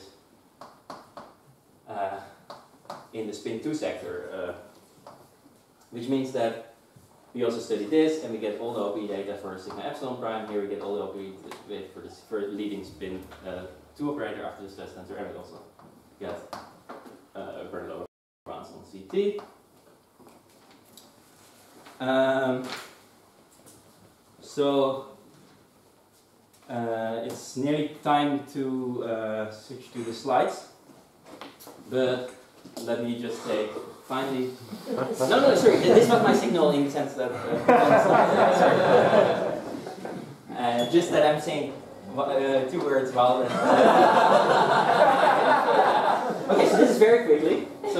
uh, in the spin two sector, uh, which means that we also study this, and we get all the O P data for sigma epsilon prime. Here we get all the O P data for the for leading spin uh, two operator after the stress tensor, and we also get uh, very low bounds on C T. Um, so uh, it's nearly time to uh, switch to the slides, but let me just say. Finally, no, no, sorry. This was my signal in the sense that uh, sorry. Uh, just that I'm saying uh, two words while. Uh, okay, so this is very quickly. So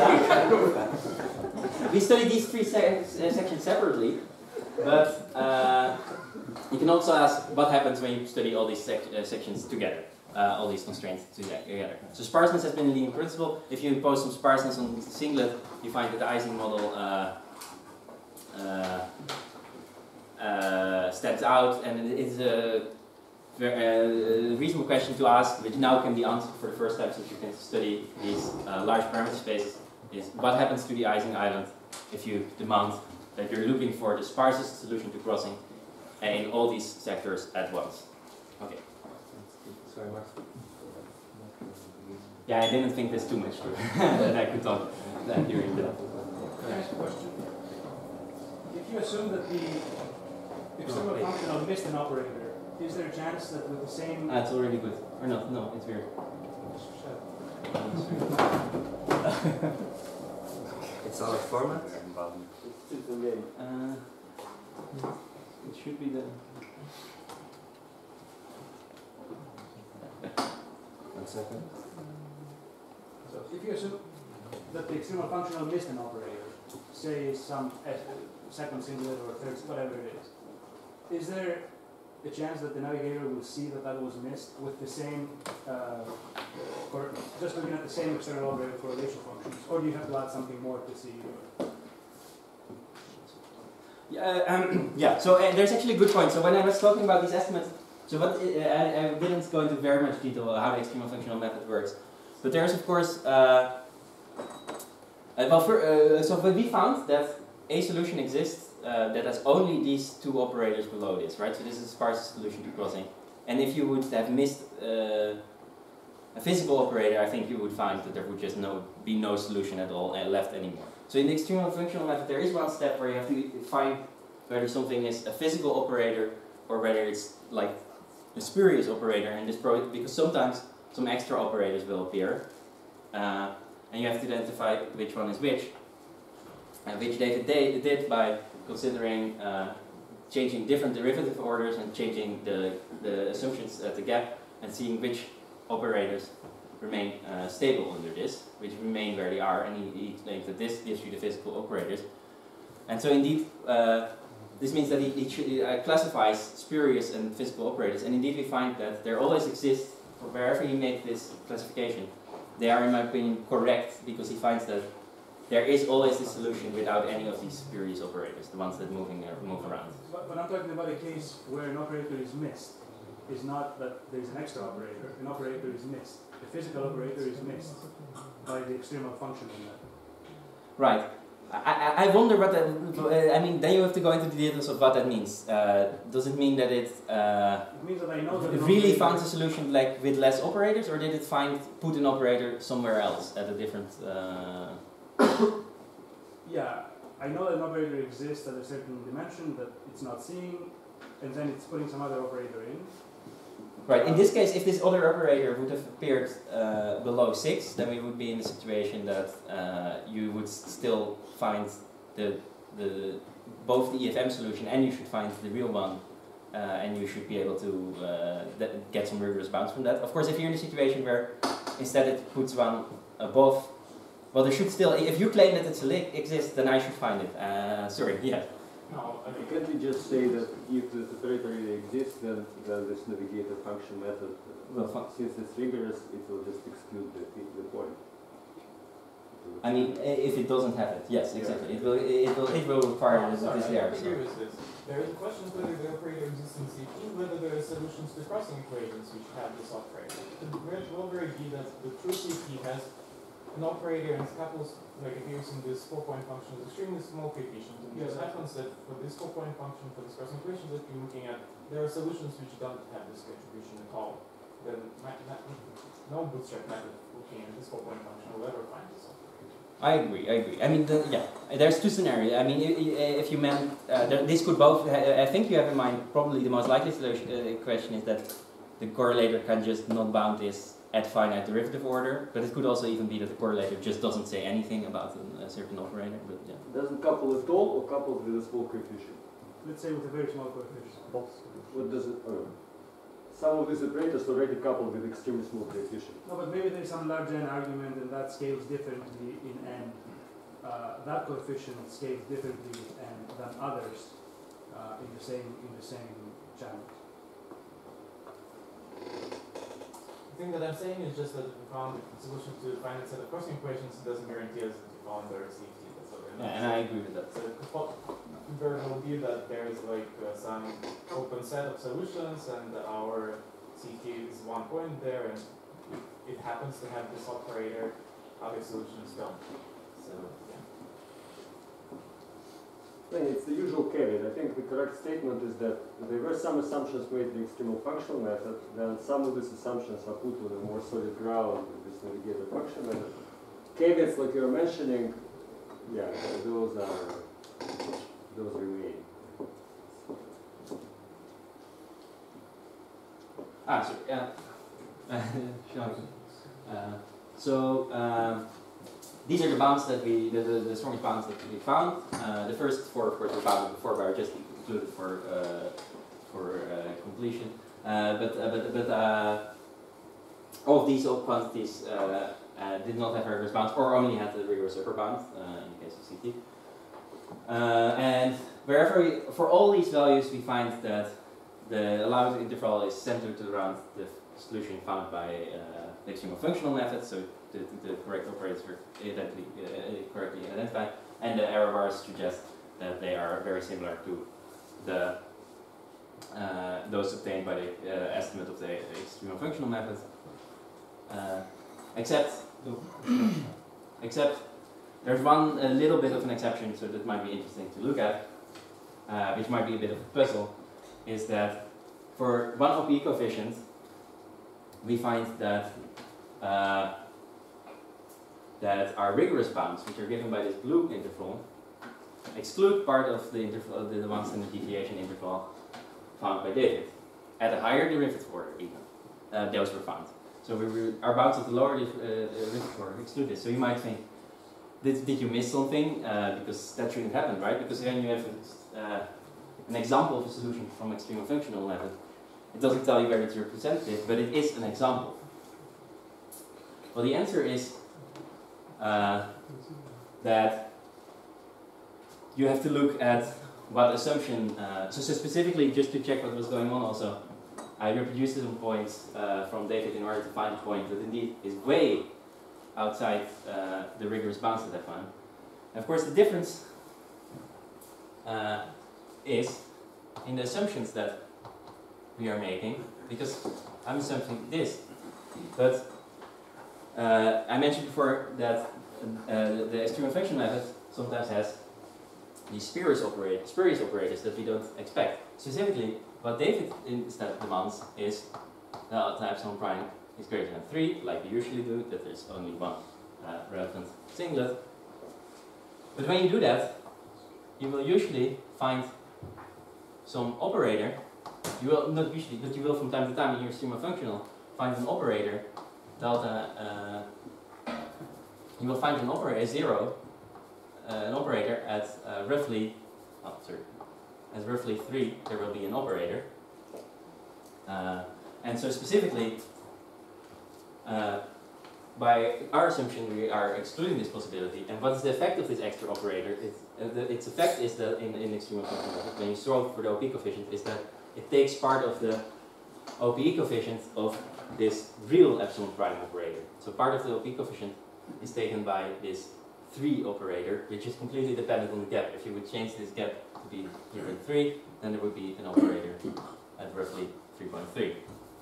we study these three se sections separately, but uh, you can also ask what happens when you study all these sec uh, sections together. Uh, all these constraints together. So sparseness has been a leading principle. If you impose some sparseness on the singlet, you find that the Ising model uh, uh, uh, stands out, and it is a, very, uh, reasonable question to ask, which now can be answered for the first time since you can study these uh, large parameter spaces, is what happens to the Ising island if you demand that you're looking for the sparsest solution to crossing in all these sectors at once. Okay. Sorry, Max. Yeah, I didn't think there's too much to that I could talk that during the. Can I ask a question? If you assume that the external no, functional missed an operator, is there a chance that with the same? Ah, it's already good. Or no, no, it's weird. It's our format? It's a game. Uh, it should be the. One second. So if you assume that the external functional missed an operator, say some uh, second singlet or third, whatever it is, is there a chance that the navigator will see that that was missed with the same, uh, or just looking at the same external operator correlation functions, or do you have to add something more to see? Yeah, um, yeah. So uh, there's actually a good point. So when I was talking about these estimates, so what uh, I, I didn't go into very much detail how the extremal functional method works, but there's of course, uh, uh, well, for, uh, so what we found that a solution exists uh, that has only these two operators below this, right? So this is a sparse solution to crossing, and if you would have missed uh, a physical operator, I think you would find that there would just no be no solution at all uh, left anymore. So in the extremal functional method, there is one step where you have to find whether something is a physical operator or whether it's like a spurious operator in this project, because sometimes some extra operators will appear, uh, and you have to identify which one is which, and which David did by considering uh, changing different derivative orders and changing the, the assumptions at the gap and seeing which operators remain uh, stable under this, which remain where they are, and he, he explains that this gives you the physical operators. And so indeed, uh, this means that he, he uh, classifies spurious and physical operators, and indeed we find that there always exist, wherever he makes this classification, they are in my opinion correct, because he finds that there is always a solution without any of these spurious operators, the ones that moving, uh, move around. But, but I'm talking about a case where an operator is missed. Is not that there's an extra operator, an operator is missed. The physical operator is missed by the extremal functional method. Right. I, I wonder what that, uh, I mean, then you have to go into the details of what that means. Uh, does it mean that it, uh, it means that I know that it really found a solution like with less operators, or did it find, put an operator somewhere else at a different... Uh... Yeah, I know that an operator exists at a certain dimension that it's not seeing, and then it's putting some other operator in. Right, in this case, if this other operator would have appeared uh, below six, then we would be in the situation that uh, you would still find the, the, both the E F M solution, and you should find the real one, uh, and you should be able to uh, get some rigorous bounds from that. Of course, if you're in a situation where instead it puts one above, well, there should still, if you claim that it's a exists, then I should find it. Uh, sorry, yeah. No, I mean, can't we just say that if this operator really exists, then, then this navigator function method, well, since it's rigorous, it will just exclude the, the point. It it. I mean, i- if it doesn't have it, yes, exactly. It will, it will, it will require Oh, that sorry, it is I there. agree So. with this. There is a question of whether the operator exists in C P, whether there are solutions to crossing equations which have this operator. It could very well very be that the true C P has an operator and couples, like if you're using this four-point function with extremely small coefficient, and it just happens that for this four-point function, for this crossing equation that you're looking at, there are solutions which don't have this contribution at all. Then ma- ma- no bootstrap method looking at this four-point function will ever find this operator. I agree, I agree. I mean, the, yeah, there's two scenarios. I mean, if, if you meant, uh, there, this could both, I think you have in mind, probably the most likely solution, uh, question is that the correlator can just not bound this at finite derivative order, but it could also even be that the correlator just doesn't say anything about a, a certain operator, but yeah. Doesn't couple at all or coupled with a small coefficient? Let's say with a very small coefficient. What does it, oh. Some of these operators already coupled with extremely small coefficient. No, but maybe there's some large n argument and that scales differently in n. Uh, that coefficient scales differently with n than others uh, in the same in the same channel. The thing that I'm saying is just that if we found a solution to a finite set of crossing equations, it doesn't guarantee us that we found their safety. That's what we're not Yeah, and I agree with that. So it could po- could very well be that there is like uh, some open set of solutions and our C T is one point there and it, it happens to have this operator, other solutions don't. So yeah. I mean, it's the usual caveat. I think the correct statement is that there were some assumptions made in the extremal functional method, then some of these assumptions are put on a more solid ground with this navigator function method. Caveats like you're mentioning, yeah, those are those remain. Ah, sorry, yeah. uh, so, um, these are the bounds that we, the, the, the strongest bounds that we found. Uh, the first four, of course, were bounded before, but are just included for uh, for uh, completion. Uh, but uh, but but uh, all of these old quantities uh, uh, did not have rigorous bounds, or only had the rigorous upper bound uh, in the case of C T. Uh, and wherever we, for all these values, we find that the allowed interval is centered around the solution found by uh, the extremal functional method. So the, the correct operators were identically, uh, correctly identified, and the error bars suggest that they are very similar to the uh, those obtained by the uh, estimate of the extremal functional method, uh, except except there's one a little bit of an exception, so that might be interesting to look at, uh, which might be a bit of a puzzle, is that for one O P coefficient we find that uh, that our rigorous bounds, which are given by this blue interval, exclude part of the interval, the one standard deviation interval found by David. At a higher derivative order even, uh, those were found. So we were, our bounds at the lower uh, derivative order exclude this. So you might think, did, did you miss something? Uh, because that shouldn't happen, right? Because then you have uh, an example of a solution from extremal functional method. It doesn't tell you whether it's representative, but it is an example. Well, the answer is uh, that you have to look at what assumption, uh, so, so specifically just to check what was going on also, I reproduced some points uh, from David in order to find a point that indeed is way outside uh, the rigorous bounds that I found. And of course the difference uh, is in the assumptions that we are making, because I'm assuming this, but uh, I mentioned before that uh, the, the extremal function method sometimes has these spurious, operate, spurious operators that we don't expect. Specifically, what David instead demands is that the epsilon prime is greater than three, like we usually do, that there's only one uh, relevant singlet. But when you do that, you will usually find some operator. You will not usually, but you will from time to time in your stream of functional find an operator delta. Uh, you will find an operator zero, uh, an operator at uh, roughly, oh sorry, at roughly three. There will be an operator, uh, and so specifically, uh, by our assumption, we are excluding this possibility. And what is the effect of this extra operator? It, uh, the, its effect is that in in extremal functional method, when you solve for the O P coefficient, is that it takes part of the O P coefficient of this real epsilon prime operator. So part of the O P coefficient is taken by this three operator, which is completely dependent on the gap. If you would change this gap to be zero point three, then there would be an operator at roughly three point three.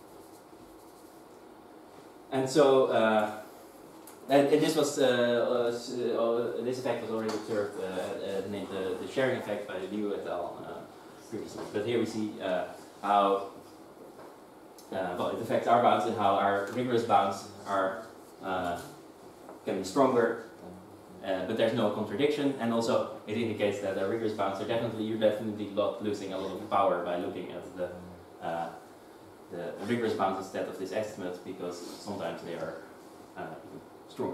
And so, uh, and, and this was, uh, uh, uh, this effect was already observed, uh, uh, named the, the sharing effect by Liu et al. Uh, previously. But here we see uh, how, uh, well, it affects our bounds and how our rigorous bounds are uh, can be stronger, uh, but there's no contradiction, and also it indicates that our rigorous bounds are definitely, you're definitely not losing a lot of power by looking at the uh, the rigorous bounds instead of this estimate, because sometimes they are uh, even stronger.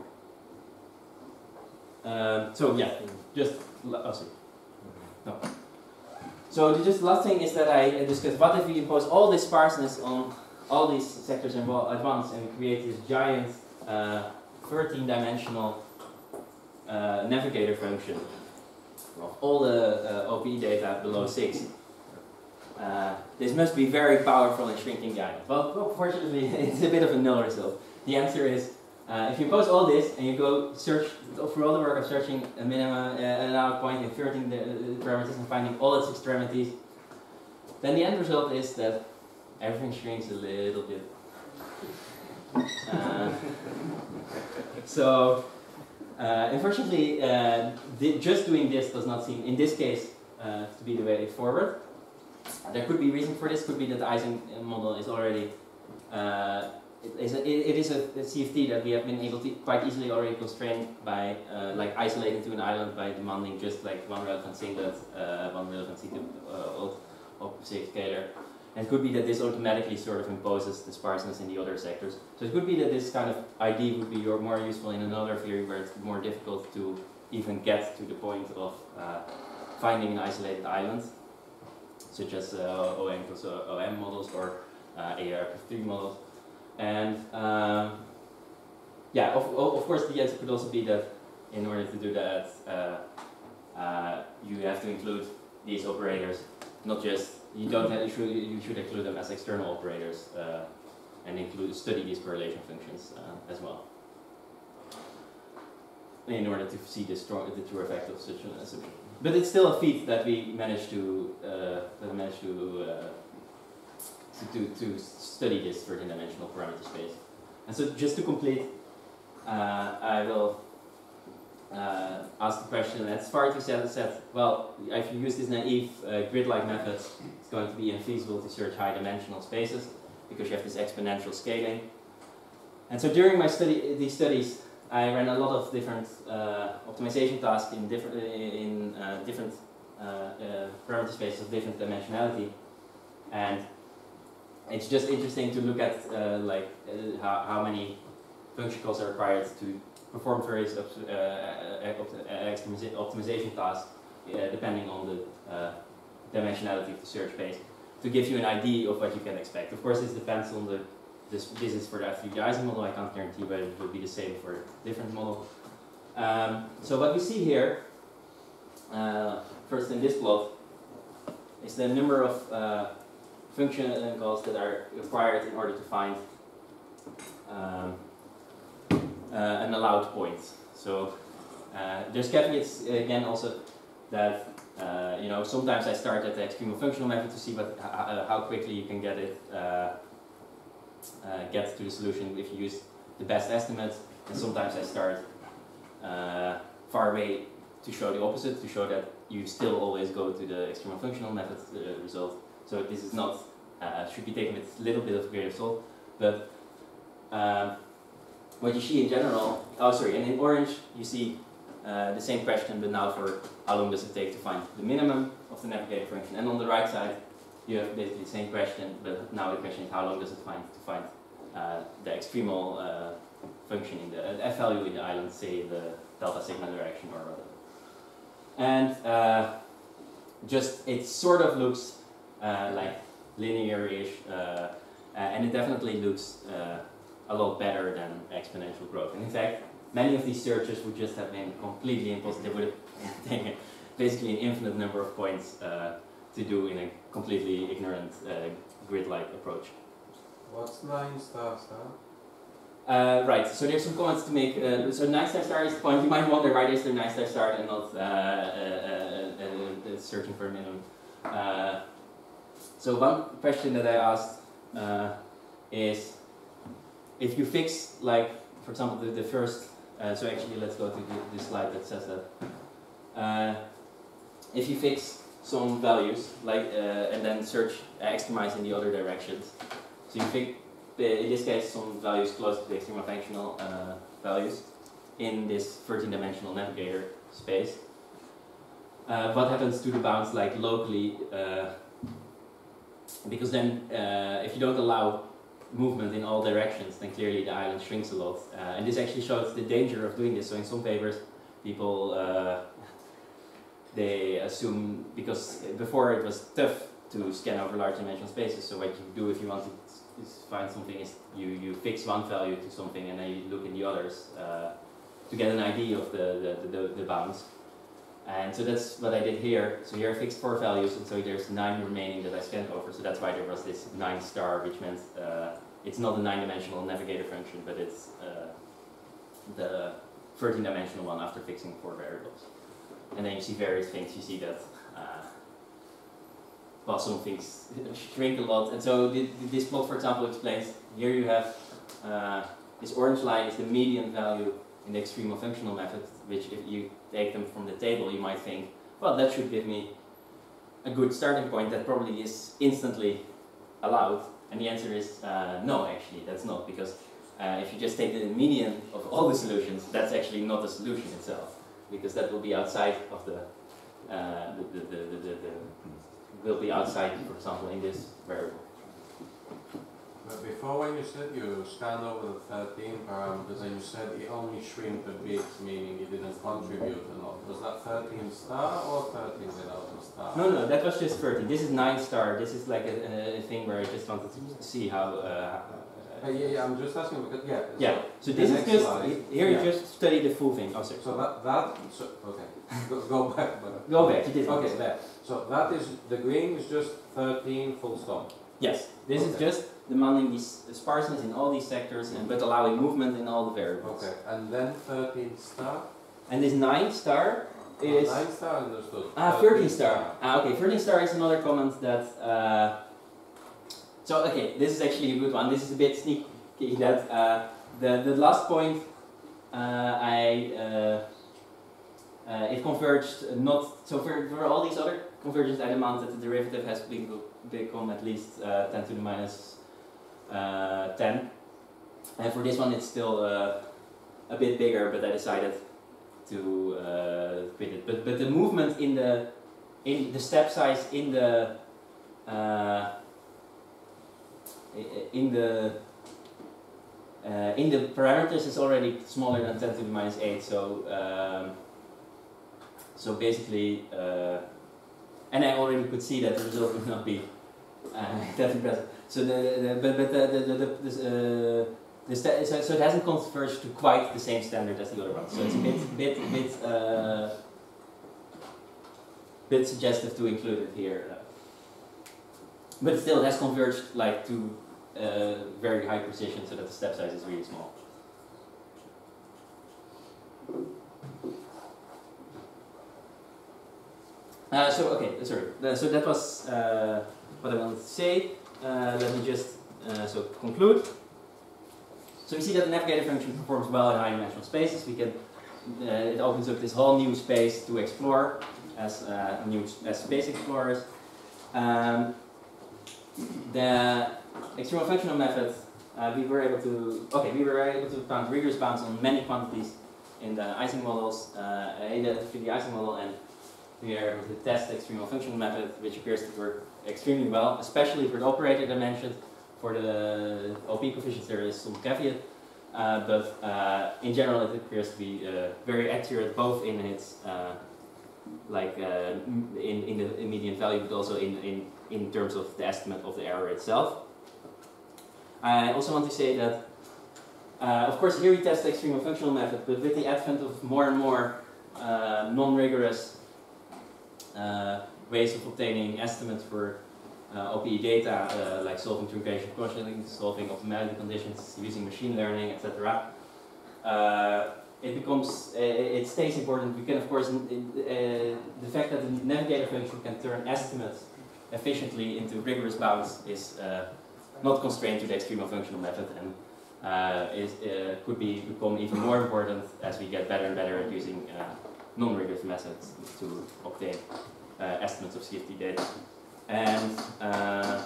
Um, so yeah, just oh sorry, no. So the just last thing is that I discussed, what if we impose all this sparseness on all these sectors at once and we create this giant uh, thirteen dimensional uh, navigator function of all the uh, O P data below six. Uh, this must be very powerful in shrinking the island. Well, well, fortunately, it's a bit of a null result. The answer is, uh, if you impose all this and you go search through all the work of searching a minimum, uh, an out point, inverting the uh, parameters and finding all its extremities, then the end result is that everything shrinks a little bit. Uh, so, uh, unfortunately, uh, just doing this does not seem, in this case, uh, to be the way forward. There could be reason for this. Could be that the Ising model is already uh, it is a, it is a, a C F T that we have been able to quite easily already constrain by uh, like isolating to an island by demanding just like one relevant singlet, uh, one relevant uh, opposite scalar. And it could be that this automatically sort of imposes the sparseness in the other sectors. So it could be that this kind of idea would be more useful in another theory where it's more difficult to even get to the point of uh, finding an isolated island, such as uh, O M plus O M models or uh, A R plus three models. And um, yeah, of, of course the answer could also be that in order to do that, uh, uh, you have to include these operators, not just, you don't have, you should, you should include them as external operators uh, and include, study these correlation functions uh, as well, in order to see the, strong, the true effect of such an assumption. But it's still a feat that we managed to uh, that we managed to, uh, to to study this thirteen dimensional parameter space. And so, just to complete, uh, I will uh, ask the question. As far as we said, said, well, if you use this naive uh, grid-like method, it's going to be infeasible to search high-dimensional spaces because you have this exponential scaling. And so, during my study, these studies, I ran a lot of different uh, optimization tasks in different in uh, different uh, uh, parameter spaces of different dimensionality, and it's just interesting to look at uh, like uh, how, how many function calls are required to perform various op uh, uh, optimization tasks uh, depending on the uh, dimensionality of the search space, to give you an idea of what you can expect. Of course, this depends on the This, this is for the F three D Ising model. I can't guarantee whether it will be the same for a different model. Um, so what we see here, uh, first in this plot, is the number of uh, function calls that are required in order to find um, uh, an allowed point. So uh, there's caveats again also that uh, you know, sometimes I start at the extremal functional method to see what how, how quickly you can get it. Uh, Uh, get to the solution if you use the best estimates, and sometimes I start uh, far away to show the opposite, to show that you still always go to the extremal functional method uh, result. So this is not, uh, should be taken with a little bit of grain of salt, but um, what you see in general, oh sorry, and in orange you see uh, the same question, but now for how long does it take to find the minimum of the navigator function, and on the right side you have basically the same question, but now the question is how long does it find to find uh, the extremal uh, function in the uh, F value in the island, say the delta sigma direction or whatever. And uh, just it sort of looks uh, like linear-ish, uh, and it definitely looks uh, a lot better than exponential growth. And in fact, many of these searches would just have been completely impossible. They would have taken basically an infinite number of points uh, to do in a completely ignorant uh, grid-like approach. What's nine stars, huh? Uh, right, so there's some comments to make. Uh, so nine star star is the point. You might wonder why is there nine star star and not uh, uh, uh, uh, uh, searching for a minimum. Uh, so one question that I asked uh, is if you fix, like, for example, the, the first. Uh, so actually, let's go to the, this slide that says that. Uh, if you fix some values, like, uh, and then search uh, extremize in the other directions, so you fix. In this case, some values close to the extreme functional uh, values in this thirteen dimensional navigator space. Uh, what happens to the bounds, like locally? Uh, because then, uh, if you don't allow movement in all directions, then clearly the island shrinks a lot. Uh, and this actually shows the danger of doing this. So in some papers, people uh, they assume, because before it was tough to scan over large dimensional spaces. So what you do if you want to is find something is you, you fix one value to something and then you look in the others uh, to get an idea of the, the, the, the bounds. And so that's what I did here. So here I fixed four values and so there's nine remaining that I scanned over. So that's why there was this nine star, which meant uh, it's not a nine dimensional navigator function, but it's uh, the thirteen dimensional one after fixing four variables. And then you see various things. You see that uh, well, some things shrink a lot, and so this plot, for example, explains, here you have, uh, this orange line is the median value in the extremal functional method, which if you take them from the table, you might think, well, that should give me a good starting point that probably is instantly allowed, and the answer is uh, no, actually, that's not, because uh, if you just take the median of all the solutions, that's actually not the solution itself, because that will be outside of the, uh, the, the, the, the, the, the will be outside, for example, in this variable. But before, when you said you scanned over the thirteen parameters and you said it only shrink a bit, meaning it didn't contribute a lot, was that thirteen star or thirteen without a star? No, no, that was just thirteen. This is nine star. This is like a, a thing where I just wanted to see how. Uh, uh, yeah, yeah, I'm just asking because, yeah. Yeah, so, so this is just, slide, here yeah. You just study the full thing. Oh, sorry. So that, that so, okay, go, go back. But, go back, you did. Okay, there. So that is, the green is just thirteen full stop. Yes, this okay. is just demanding this sparseness in all these sectors, and but allowing movement in all the variables. Okay, and then thirteen star? And this nine star is... Oh, nine star understood. Ah, thirteen star. Ah, okay, thirteen star is another comment that... Uh, so, okay, this is actually a good one. This is a bit sneaky that uh, the, the last point uh, I... Uh, uh, it converged not... So for, for all these other convergence, I demand that the derivative has been become at least uh, ten to the minus uh, ten. And for this one it's still uh, a bit bigger, but I decided to uh, quit it. But but the movement in the in the step size in the uh, in the uh, in the parameters is already smaller than ten to the minus eight. So um, so basically. Uh, And I already could see that the result would not be uh, that impressive. So the, the but but the the the, the, uh, the sta so, so it hasn't converged to quite the same standard as the other one. So it's a bit bit bit uh, bit suggestive to include it here. But still, it has converged like to uh, very high precision, so that the step size is really small. Uh, so okay, sorry. Uh, so that was uh, what I wanted to say. Uh, let me just uh, so conclude. So we see that the navigator function performs well in high-dimensional spaces. We can uh, it opens up this whole new space to explore as uh, new as space explorers. Um, the extremal functional method uh, we were able to okay we were able to find rigorous bounds on many quantities in the Ising models uh, in the three D Ising model and. Here with the test extremal functional method, which appears to work extremely well, especially for the operator dimension. For the O P coefficients, there is some caveat, uh, but uh, in general, it appears to be uh, very accurate, both in its uh, like uh, in in the median value, but also in in in terms of the estimate of the error itself. I also want to say that, uh, of course, here we test the extremal functional method, but with the advent of more and more uh, non-rigorous Uh, ways of obtaining estimates for uh, O P E data, uh, like solving truncation questioning, solving optimality conditions, using machine learning, et cetera. Uh, it becomes, uh, it stays important. We can, of course, uh, the fact that the navigator function can turn estimates efficiently into rigorous bounds is uh, not constrained to the extremal functional method, and uh, is, uh, could be become even more important as we get better and better at using uh, non-rigorous methods to obtain uh, estimates of C F D data. And uh,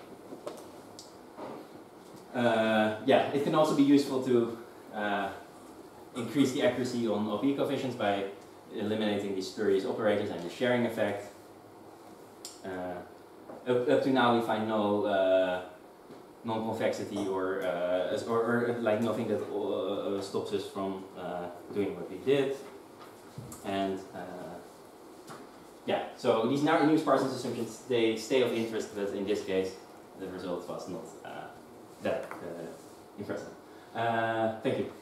uh, yeah, it can also be useful to uh, increase the accuracy on O P E coefficients by eliminating these spurious operators and the sharing effect. Uh, up, up to now, we find no uh, non-convexity or, uh, or, or like nothing that uh, stops us from uh, doing what we did. And uh, yeah, so these now new sparseness assumptions, they stay of interest, but in this case, the result was not uh, that uh, impressive. Uh, thank you.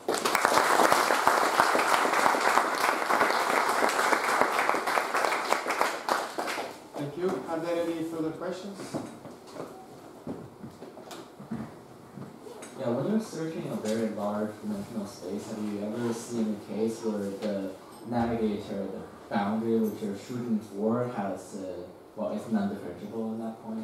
Thank you. Are there any further questions? Yeah, when you're searching a very large dimensional space, have you ever seen a case where the navigator, the boundary which you're shooting for, has, uh, well, it's non-differentiable at that point?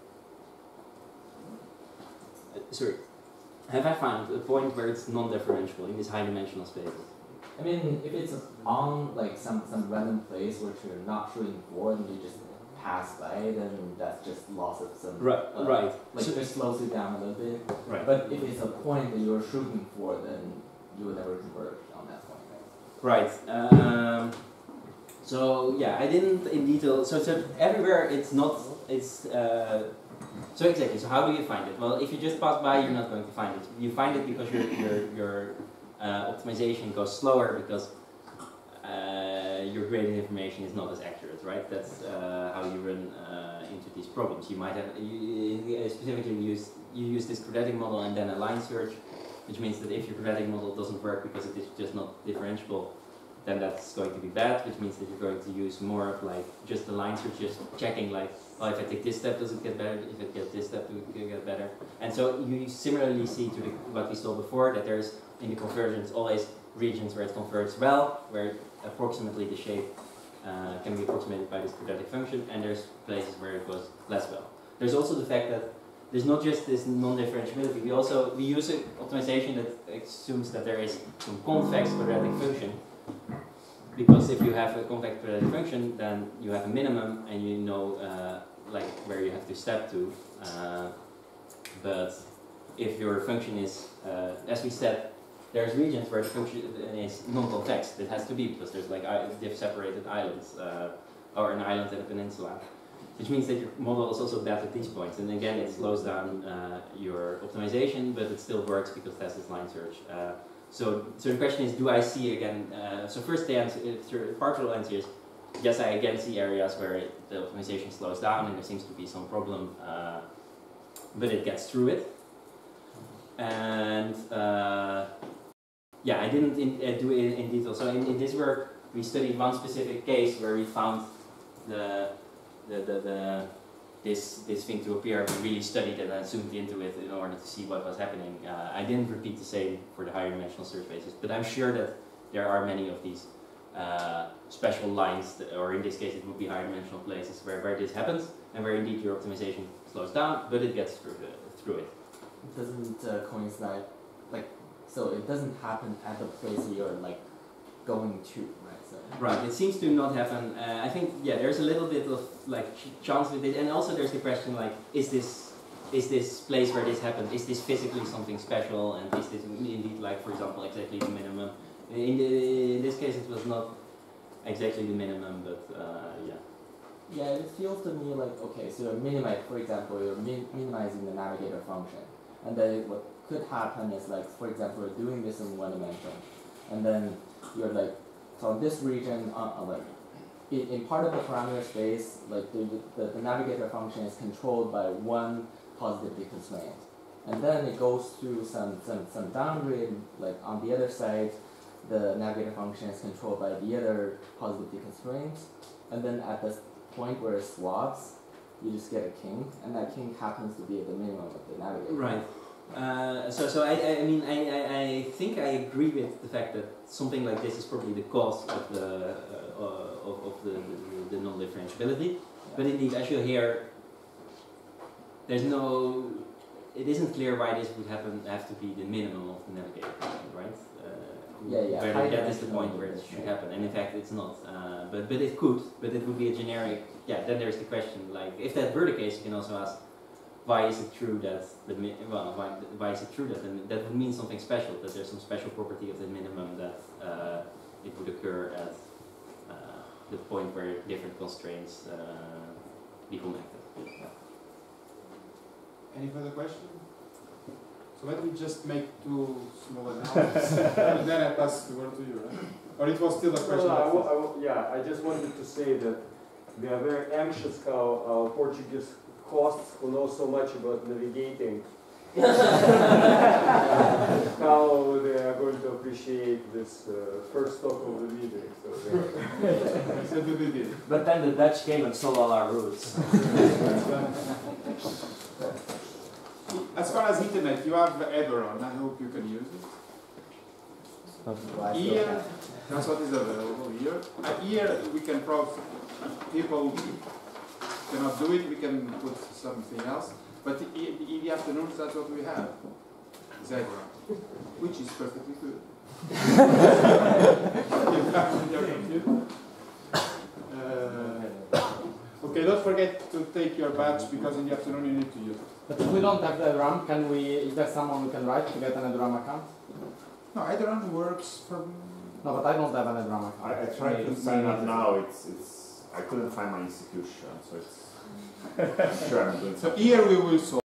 Uh, sorry, have I found a point where it's non-differentiable in this high-dimensional space? I mean, if it's on like some, some random place which you're not shooting for, and you just pass by, then that's just loss of some. Right, uh, right. Like So it slows it down a little bit. Right. But if it's a point that you're shooting for, then you would never converge on that point, right. Um, so yeah, I didn't in detail. So so everywhere it's not. It's uh, so exactly. So how do you find it? Well, if you just pass by, you're not going to find it. You find it because your your your uh, optimization goes slower because uh, your gradient information is not as accurate, right? That's uh, how you run uh, into these problems. You might have you, you specifically use you use this quadratic model and then a line search, which means that if your quadratic model doesn't work because it is just not differentiable, then that's going to be bad, which means that you're going to use more of like just the line search, just checking like, oh, if I take this step, does it get better? If I get this step, does it get better? And so you similarly see to the, what we saw before, that there's in the convergence always regions where it converges well, where approximately the shape uh, can be approximated by this quadratic function, and there's places where it goes less well. There's also the fact that there's not just this non-differentiability, we also we use an optimization that assumes that there is some convex quadratic function, because if you have a convex quadratic function, then you have a minimum and you know uh, like where you have to step to. Uh, but if your function is, uh, as we said, there's regions where the function is non-convex. It has to be because there's like diff separated islands, uh, or an island and a peninsula, which means that your model is also bad at these points. And again, it slows down uh, your optimization, but it still works because it has this line search. Uh, so, so the question is, do I see again? Uh, so first, the answer, uh, partial answer is yes. I again see areas where it, the optimization slows down, and there seems to be some problem, uh, but it gets through it. And uh, yeah, I didn't in, uh, do it in detail. So in, in this work, we studied one specific case where we found the the, the, the this this thing to appear. We really studied it and zoomed into it in order to see what was happening. Uh, I didn't repeat the same for the higher dimensional search spaces, but I'm sure that there are many of these uh, special lines, that, or in this case, it would be higher dimensional places where, where this happens and where indeed your optimization slows down, but it gets through the, through it. It doesn't uh, coincide, like, so it doesn't happen at the place you're like going to, right? So. Right, it seems to not happen. Uh, I think, yeah, there's a little bit of like ch chance with it, and also there's the question like, is this is this place where this happened, is this physically something special, and is this indeed like, for example, exactly the minimum? In, the, in this case, it was not exactly the minimum, but uh, yeah. Yeah, it feels to me like, okay, so you're minimize, for example, you're min minimizing the navigator function, and then what could happen is like, for example, you're doing this in one dimension, and then you're like, so this region, uh, uh, like, in, in part of the parameter space, like the, the, the navigator function is controlled by one positively constraint, and then it goes through some, some, some boundary, like on the other side, the navigator function is controlled by the other positively constraints, and then at this point where it swaps, you just get a king, and that king happens to be at the minimum of the navigator. Right. Uh, so, so I, I mean, I, I, I think I agree with the fact that something like this is probably the cause of the uh, of, of the, the, the non-differentiability. Yeah. But indeed, as you hear, there's no. It isn't clear why this would happen. Have to be the minimum of the navigator, right? Uh, yeah, yeah. Where that is the point where it should happen, and in fact, it's not. Uh, but but it could. But it would be a generic. Yeah. Then there's the question, like, if that were the case, you can also ask. Why is it true that the mi well? Why, why is it true that the, that would mean something special? That there's some special property of the minimum that uh, it would occur at uh, the point where different constraints uh, become active. Yeah. Any further questions? So let me just make two small announcements, and then I pass the word to you, right? Or it was still a question? No, no, I w I w yeah, I just wanted to say that we are very anxious how our Portuguese hosts who know so much about navigating how they are going to appreciate this uh, first talk of the meeting. So but then the Dutch came and stole all our routes. As far as internet, you have Edoron. I hope you can use it. Here, that's what is available here. Uh, here we can probably people cannot do it. We can put something else. But in, in the afternoons, that's what we have. Edoron, which is perfectly good. uh, okay, don't forget to take your badge because in the afternoon you need to use it. But if we don't have the Edoron, can we? Is there someone who can write to get an Edoron account? No, Edoron works from. No, but I don't have an Edoron account. I, I tried to sign up now. It's it's. I couldn't find my institution, so it's. Sure, I'm doing. So here we will solve.